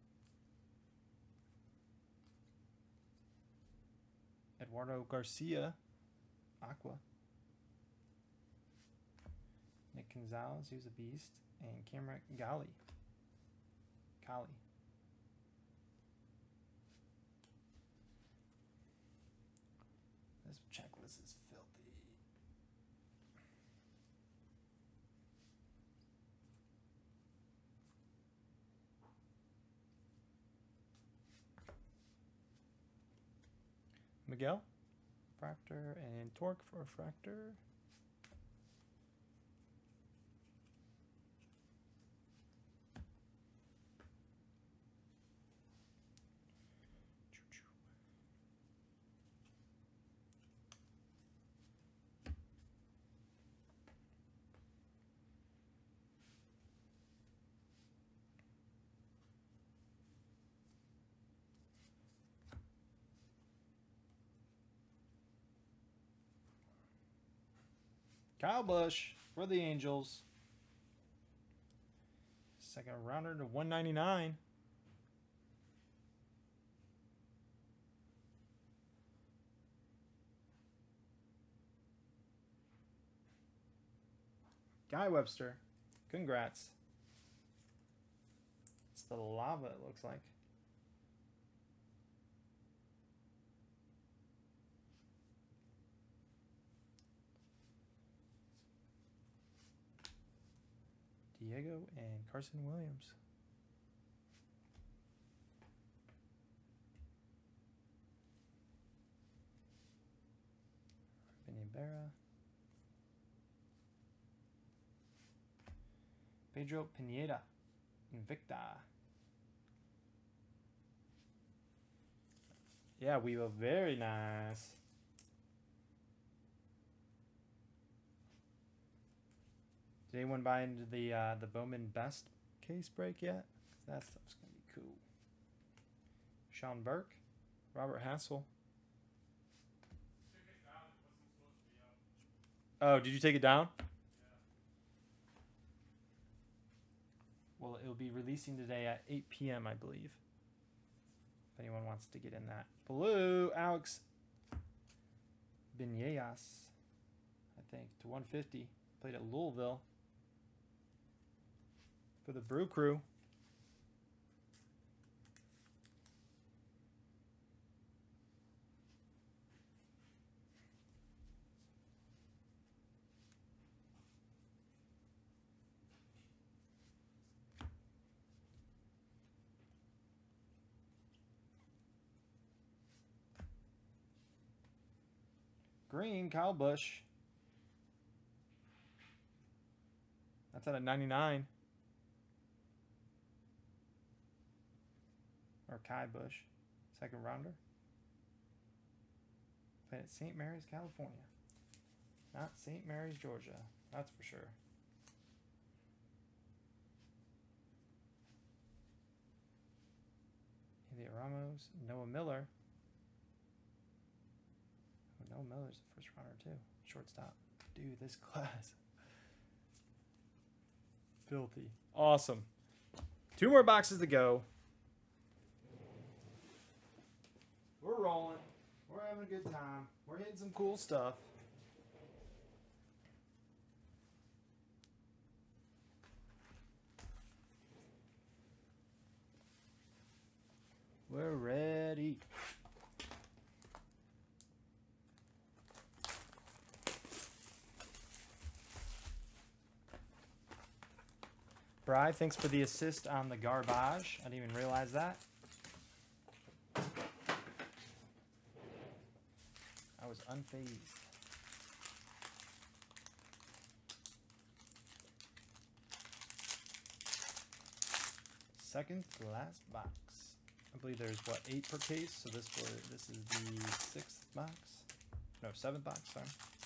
Eduardo Garcia. Aqua. Nick Gonzalez, he was a beast. And Cameron Gali. This checklist is filthy. Miguel, refractor, and Torque for refractor. Kyle Busch for the Angels. Second rounder to 199. Guy Webster. Congrats. It's the lava, it looks like. Diego and Carson Williams. Benny Berra. Pedro Pineda. Invicta. Yeah, we were very nice. Did anyone buy into the Bowman Best case break yet? 'Cause that stuff's gonna be cool. Sean Burke, Robert Hassel. Oh, did you take it down? Yeah. Well, it will be releasing today at 8 p.m., I believe. If anyone wants to get in that. Blue, Alex Bineas, I think, to 150. Played at Louisville. For the Brew Crew. Green, Kyle Busch. That's at a 99. Or Kai Bush, second rounder. Played at St. Mary's, California. Not St. Mary's, Georgia. That's for sure. Ilya Ramos, Noah Miller. Oh, Noah Miller's the first rounder too. Shortstop. Dude, this class. Filthy. Awesome. 2 more boxes to go. We're rolling. We're having a good time. We're hitting some cool stuff. We're ready. Bri, thanks for the assist on the garbage. I didn't even realize that. I was unfazed. Second to last box. I believe there's what, 8 per case, so this is the 6th box. No, 7th box, sorry.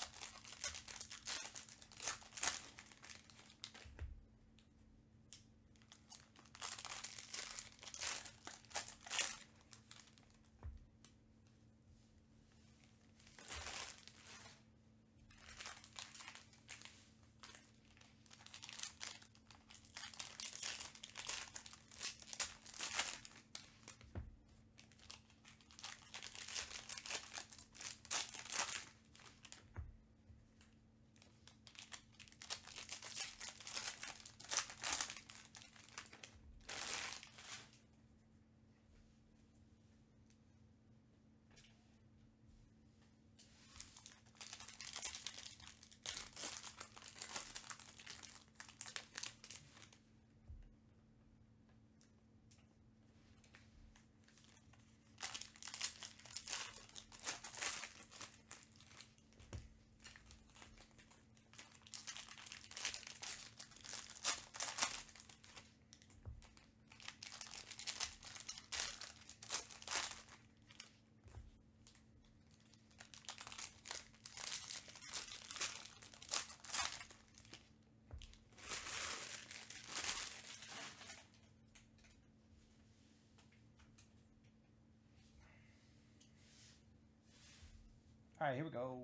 All right, here we go.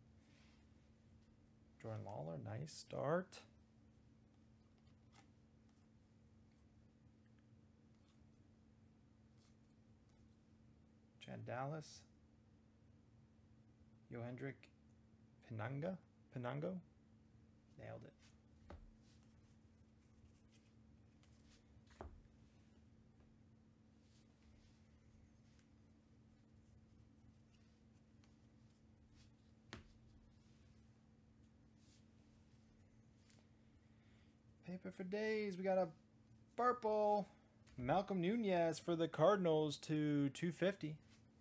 Jordan Lawler, nice start. Chad Dallas. Yohendrick Pinango. Nailed it. Paper for days. We got a purple Malcolm Nunez for the Cardinals to 250.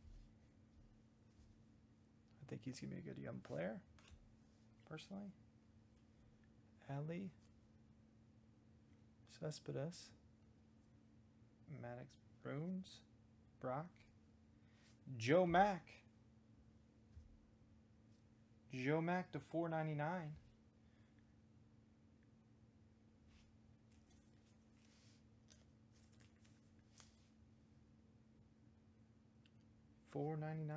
I think he's going to be a good young player, personally. Ali Cespedes, Maddox Bruins, Brock, Joe Mack. Joe Mack to 499. $4.99.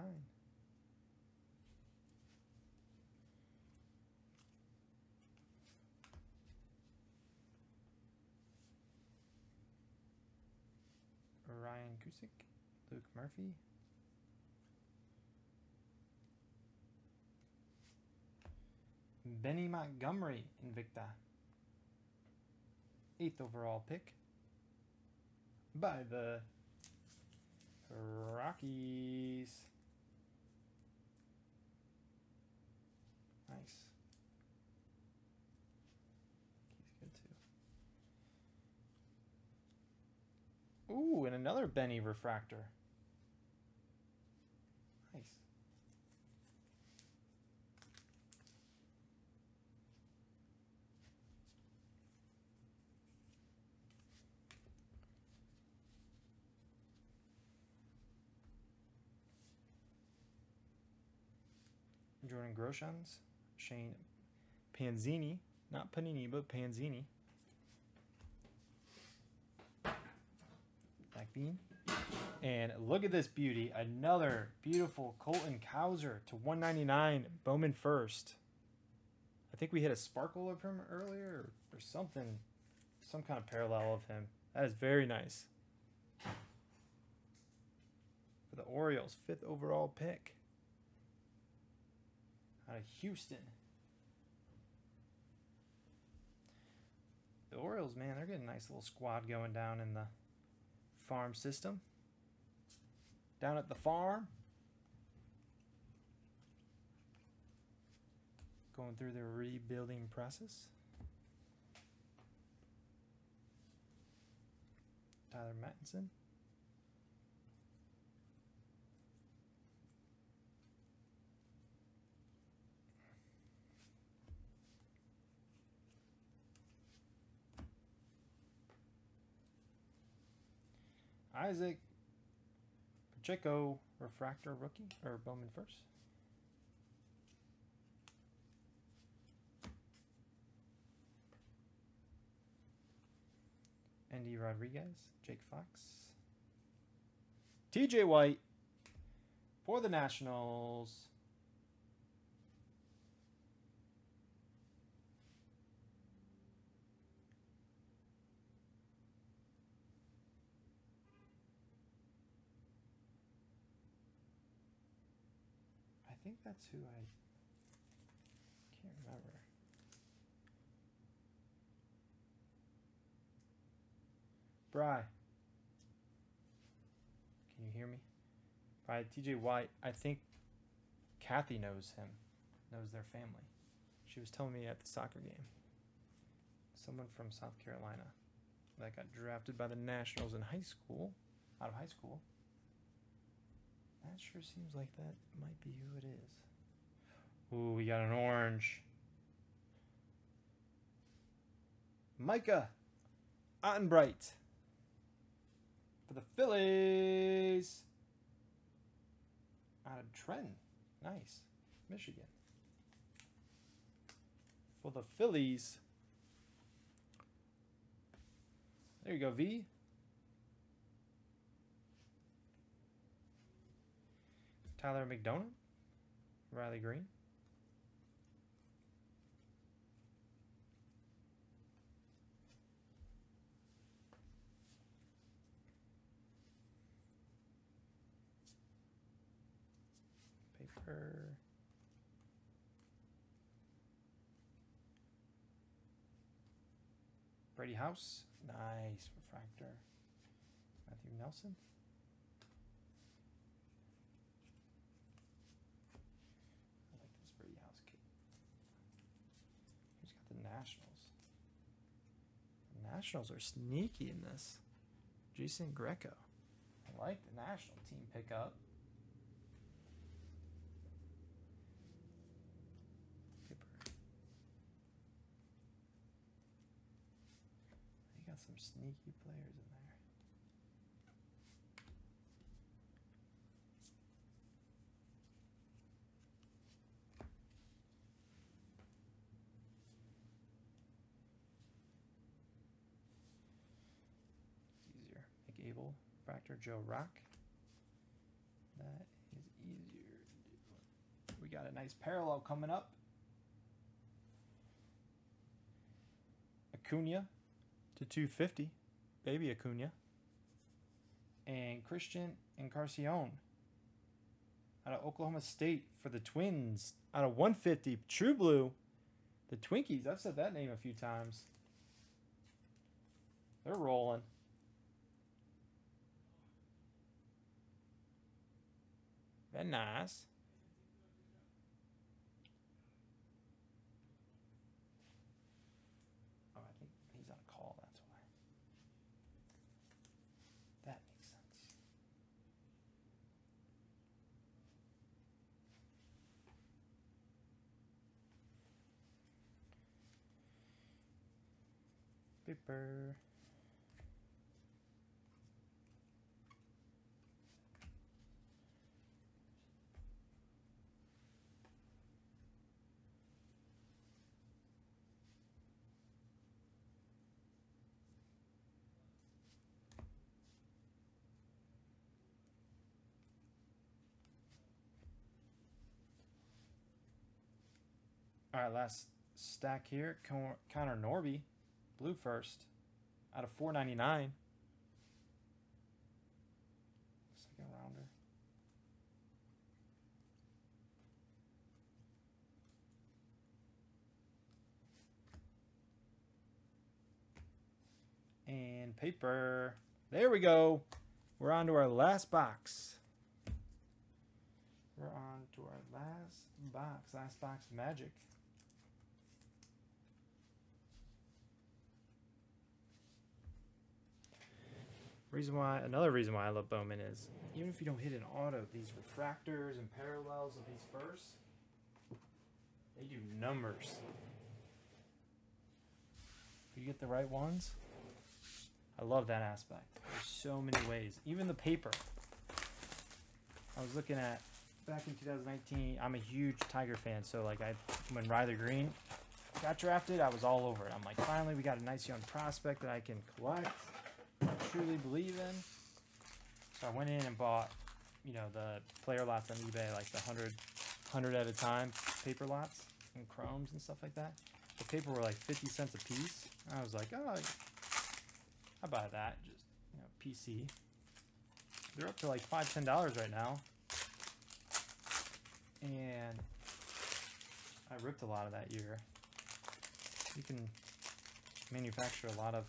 Ryan Cusick, Luke Murphy, Benny Montgomery, Invicta, 8th overall pick by the Rockies. Nice. He's good too. Ooh, and another Benny refractor. Nice. Jordan Groshans, Shane Panzini, not Panini, but Panzini. Black Bean. And look at this beauty. Another beautiful Colton Cowser to 199. Bowman first. I think we hit a sparkle of him earlier or something. Some kind of parallel of him. That is very nice. For the Orioles, 5th overall pick. Out of Houston. The Orioles, man, they're getting a nice little squad going down in the farm system. Down at the farm. Going through the rebuilding process. Tyler Mattinson. Isaac Pacheco, refractor rookie, or Bowman first. Andy Rodriguez, Jake Fox. TJ White for the Nationals. I think that's who I can't remember. Bry. Can you hear me? Bry, TJ White. I think Kathy knows him, knows their family. She was telling me at the soccer game. Someone from South Carolina that got drafted by the Nationals in high school, out of high school. That sure seems like that might be who it is. Ooh, we got an orange. Micah Ottenbright for the Phillies. Out of Trenton. Nice. Michigan. For the Phillies. There you go, V. Tyler McDonough, Riley Green. Paper. Brady House, nice refractor. Matthew Nelson. Nationals. The Nationals are sneaky in this. Jason Greco. I like the national team pickup. Paper. You got some sneaky players in there. Able Fractor Joe Rock. That is easier to do. We got a nice parallel coming up. Acuna to 250. Baby Acuna. And Christian Encarnacion out of Oklahoma State for the Twins. Out of 150. True Blue. The Twinkies. I've said that name a few times. They're rolling. Very nice. Oh, I think he's on a call, that's why. That makes sense. Paper. All right, last stack here. Connor Norby, blue first, out of 499. Second rounder. And paper. There we go. We're on to our last box. We're on to our last box. Last box of Magic. Another reason why I love Bowman is even if you don't hit an auto, these refractors and parallels of these firsts, they do numbers. If you get the right ones, I love that aspect. There's so many ways. Even the paper. I was looking at back in 2019. I'm a huge Tiger fan, so like when Ryder Green got drafted, I was all over it. I'm like, finally, we got a nice young prospect that I can collect, I truly believe in. So I went in and bought, you know, the player lots on eBay, like the 100 at a time paper lots and chromes and stuff like that. The paper were like 50 cents a piece. I was like, oh, I'll buy that. Just, you know, PC. They're up to like $5, $10 right now. And I ripped a lot of that year. You can manufacture a lot of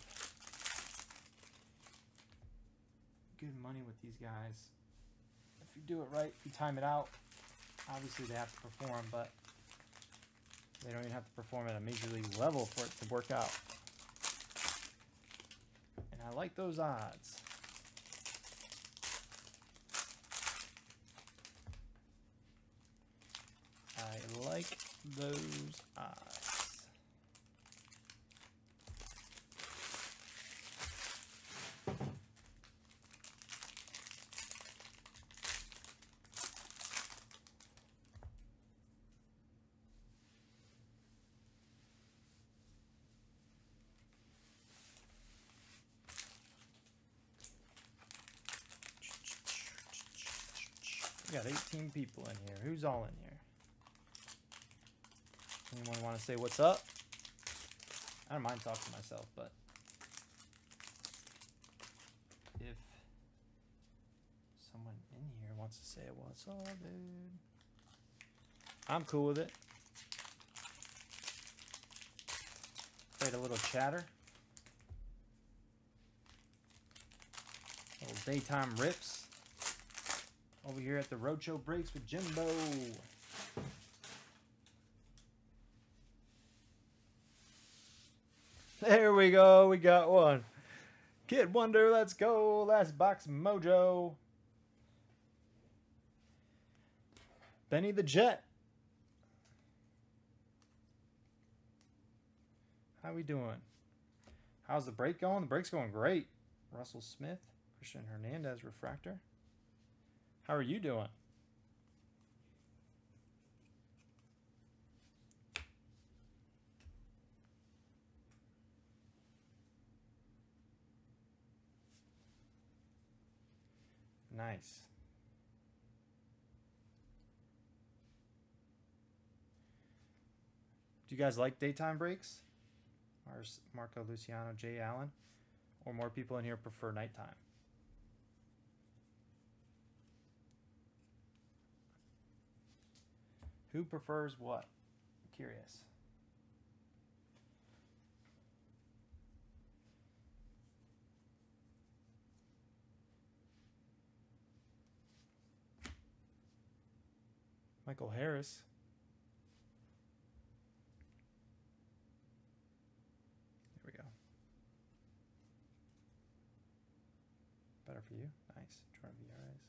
good money with these guys. If you do it right, if you time it out, obviously they have to perform, but they don't even have to perform at a major league level for it to work out. And I like those odds. I like those odds. We got 18 people in here. Who's all in here? Anyone want to say what's up? I don't mind talking to myself, but if someone in here wants to say what's up, dude, I'm cool with it. Played a little chatter. Little daytime rips. Over here at the Roadshow Breaks with Jimbo. There we go. We got one. Kid Wonder, let's go. Last box mojo. Benny the Jet. How we doing? How's the break going? The break's going great. Russell Smith, Christian Hernandez, refractor. How are you doing? Nice. Do you guys like daytime breaks? Marco Luciano, Jay Allen? Or more people in here prefer nighttime? Who prefers what? I'm curious. Michael Harris. There we go. Better for you. Nice. Jordan Villarez.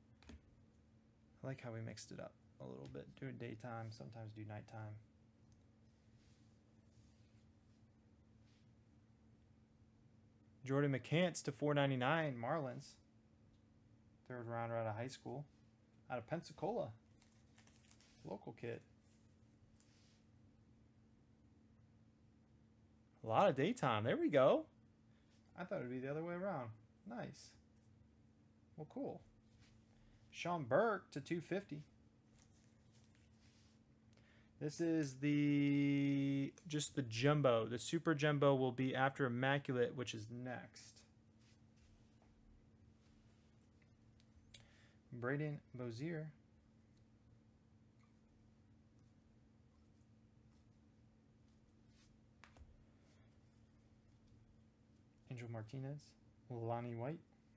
I like how we mixed it up a little bit. Do it daytime, sometimes do nighttime. Jordan McCants to 499 Marlins. Third rounder out of high school. Out of Pensacola. Local kid. A lot of daytime. There we go. I thought it would be the other way around. Nice. Well, cool. Sean Burke to 250. This is just the jumbo. The super jumbo will be after Immaculate, which is next. Braden Bozier. Angel Martinez. Lonnie White.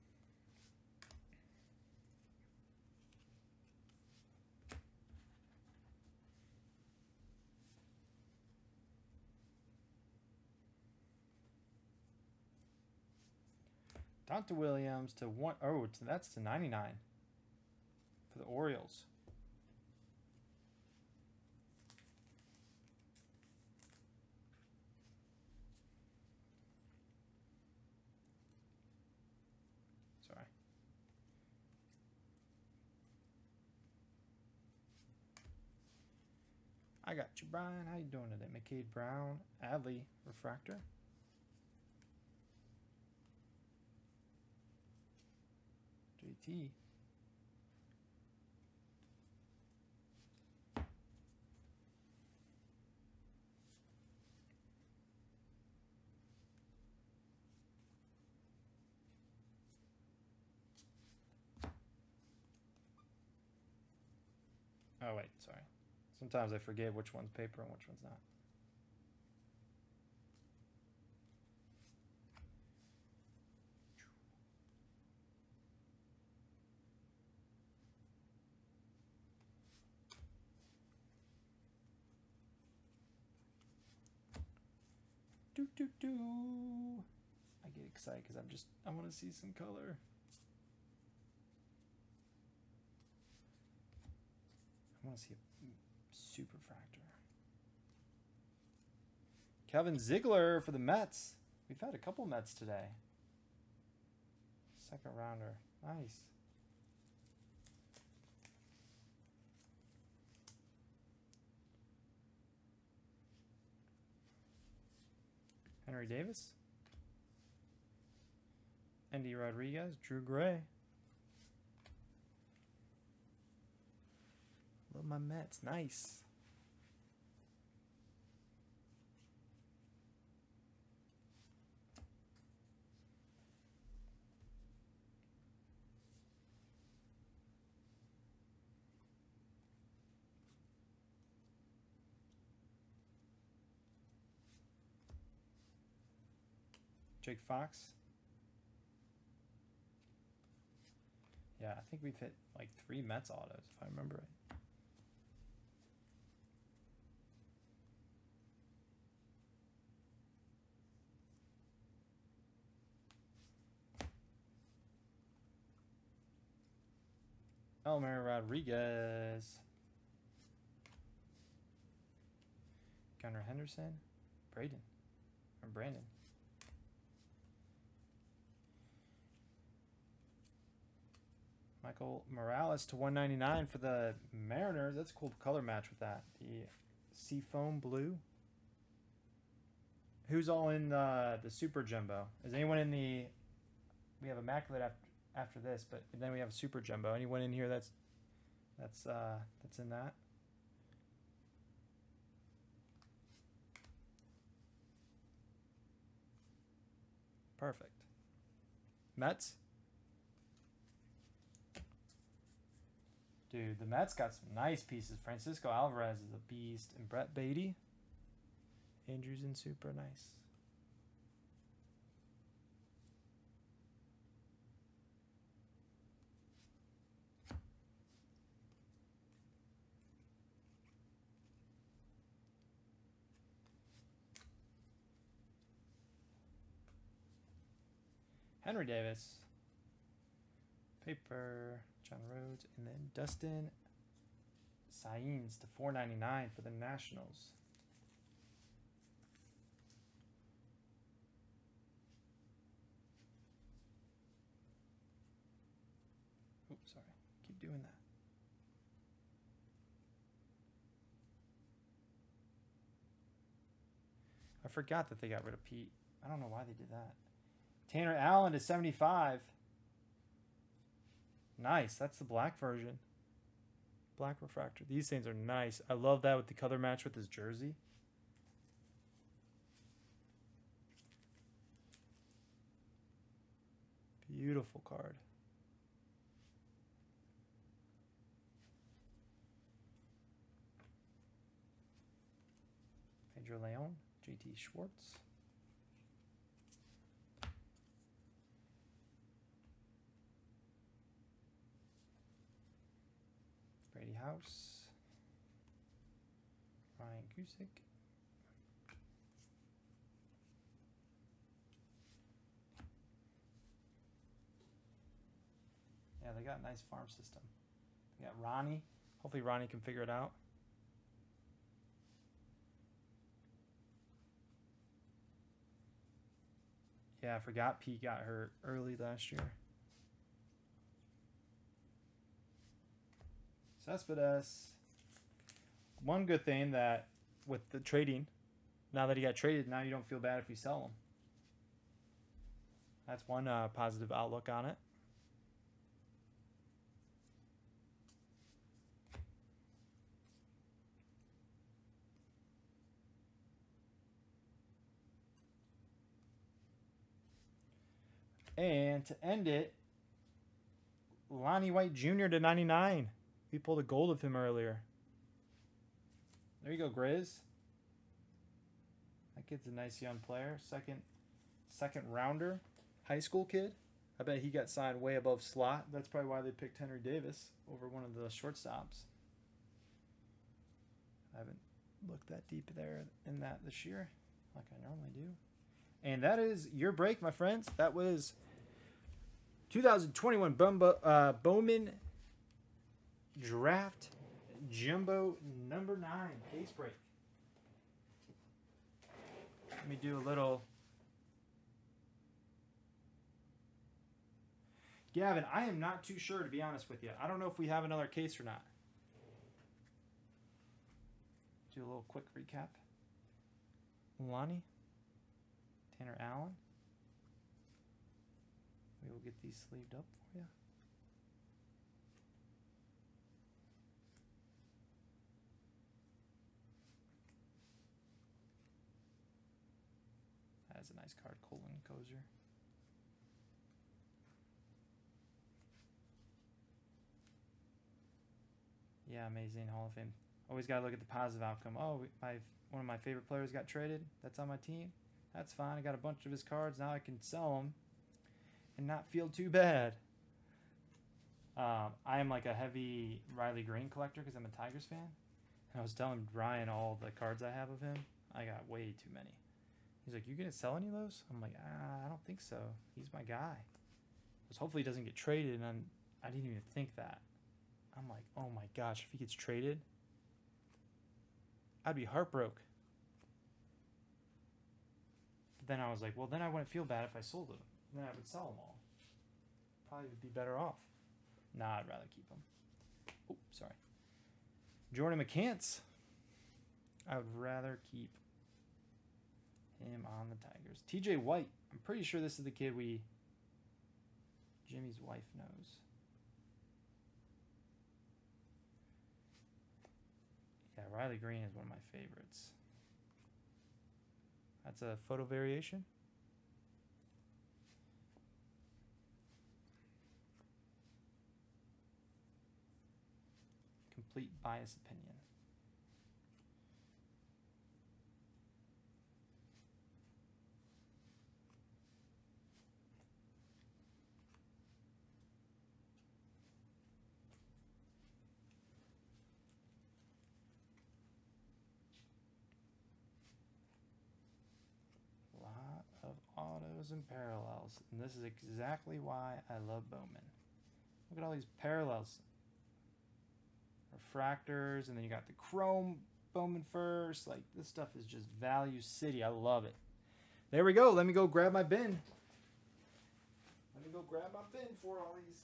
Donta Williams to 1. Oh, that's to 99 for the Orioles. Sorry. I got you, Brian. How you doing today? McCade Brown, Adley, Refractor. JT. Oh, wait, sorry. Sometimes I forget which one's paper and which one's not. I get excited because I want to see some color. I want to see a super fractor. Kevin Ziegler for the Mets. We've had a couple Mets today. Second rounder. Nice. Henry Davis. Andy Rodriguez. Drew Gray. Love my Mets. Nice. Jake Fox. Yeah, I think we've hit like 3 Mets autos, if I remember it. Elmer Rodriguez. Gunnar Henderson. Braden. Or Brandon. Michael Morales to 199 for the Mariners. That's a cool color match with that. The Seafoam Blue. Who's all in the Super Jumbo? Is anyone in the... We have Immaculate after this, but then we have a Super Jumbo. Anyone in here that's in that? Perfect. Mets? Dude, the Mets got some nice pieces. Francisco Alvarez is a beast. And Brett Beatty. Andrews in super nice. Henry Davis. Paper. John Rhodes. And then Dustin Saenz to 499 for the Nationals. Oops, sorry. Keep doing that. I forgot that they got rid of Pete. I don't know why they did that. Tanner Allen to 75. Nice. That's the black version. Black refractor. These things are nice. I love that with the color match with his jersey. Beautiful card. Pedro Leon, JT Schwartz. Brady House. Ryan Cusick. Yeah, they got a nice farm system. They got Ronnie. Hopefully Ronnie can figure it out. Yeah, I forgot Pete got hurt early last year. Cespedes. One good thing that with the trading, now that he got traded, now you don't feel bad if you sell him. That's one positive outlook on it. And to end it, Lonnie White Jr. to 99. We pulled a gold of him earlier. There you go, Grizz. That kid's a nice young player. Second rounder. High school kid. I bet he got signed way above slot. That's probably why they picked Henry Davis over one of the shortstops. I haven't looked that deep there in that this year like I normally do. And that is your break, my friends. That was 2021 Bowman Draft Jumbo number 9 case break. Let me do a little. Gavin, I am not too sure, to be honest with you. I don't know if we have another case or not. Do a little quick recap. Lonnie. Tanner Allen. We will get these sleeved up for you. That is a nice card, Colin Kozer. Yeah, amazing Hall of Fame. Always got to look at the positive outcome. Oh, one of my favorite players got traded. That's on my team. That's fine. I got a bunch of his cards. Now I can sell them and not feel too bad. I am like a heavy Riley Green collector because I'm a Tigers fan. And I was telling Brian all the cards I have of him. I got way too many. He's like, you going to sell any of those? I'm like, I don't think so. He's my guy. Because hopefully he doesn't get traded. And I didn't even think that. I'm like, oh my gosh, if he gets traded, I'd be heartbroken. But then I was like, well, then I wouldn't feel bad if I sold them. Then I would sell them all. Probably would be better off. Nah, I'd rather keep them. Oh, sorry. Jordan McCants. I would rather keep him on the Tigers. TJ White. I'm pretty sure this is the kid Jimmy's wife knows. Yeah, Riley Green is one of my favorites. That's a photo variation. Complete bias opinion. Autos and parallels, and this is exactly why I love Bowman. Look at all these parallels, refractors, and then you got the chrome Bowman first. Like, this stuff is just value city. I love it. There we go. Let me go grab my bin. Let me go grab my bin for all these.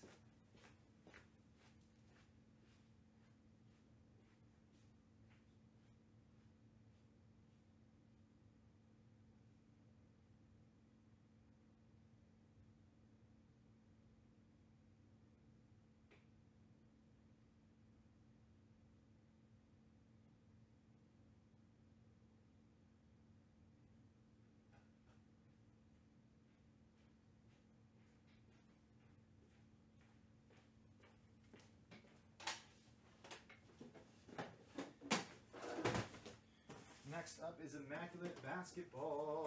Next up is Immaculate Basketball.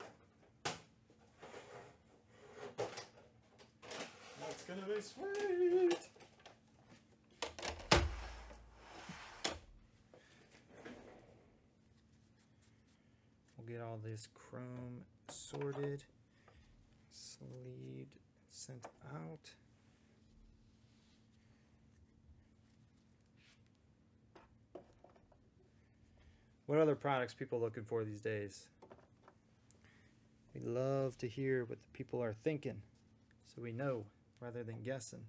That's gonna be sweet. We'll get all this chrome sorted, sleeved, sent out. What other products people looking for these days? We love to hear what the people are thinking, so we know rather than guessing.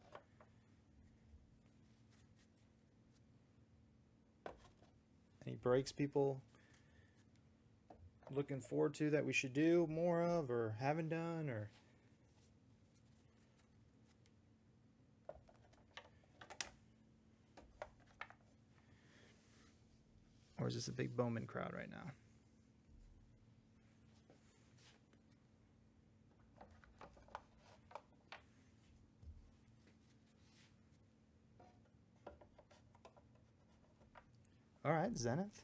Any breaks people looking forward to that we should do more of or haven't done, or is this a big Bowman crowd right now? All right, Zenith.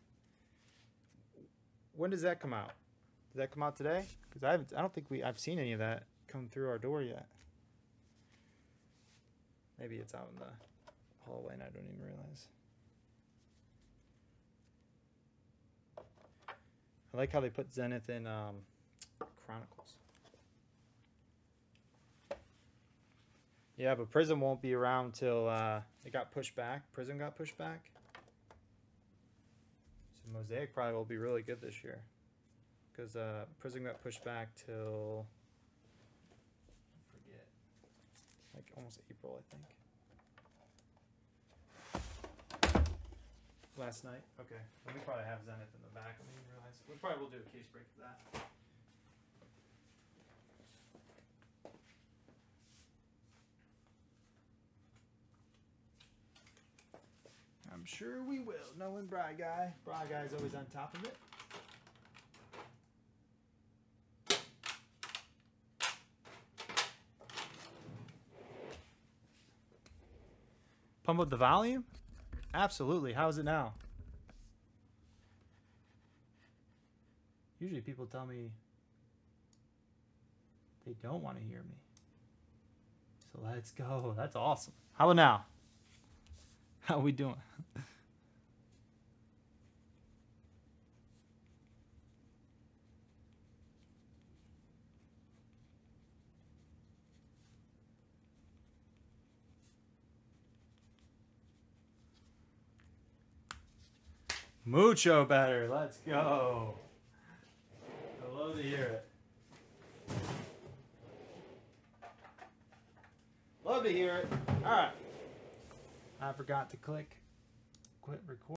When does that come out? Does that come out today? Because I don't think I've seen any of that come through our door yet. Maybe it's out in the hallway and I don't even realize. I like how they put Zenith in Chronicles. Yeah, but Prism won't be around till it got pushed back. Prism got pushed back. So Mosaic probably will be really good this year. Because Prism got pushed back till, I forget, like almost April, I think. Last night? Okay. And we probably have Zenith in the back. I didn't realize. We probably will do a case break for that. I'm sure we will. Knowing Bry Guy. Bry Guy's always on top of it. Pump up the volume? Absolutely. How is it now? Usually people tell me they don't want to hear me. So let's go. That's awesome. How about now? How are we doing? Mucho better. Let's go. I love to hear it. Love to hear it. All right. I forgot to quit record.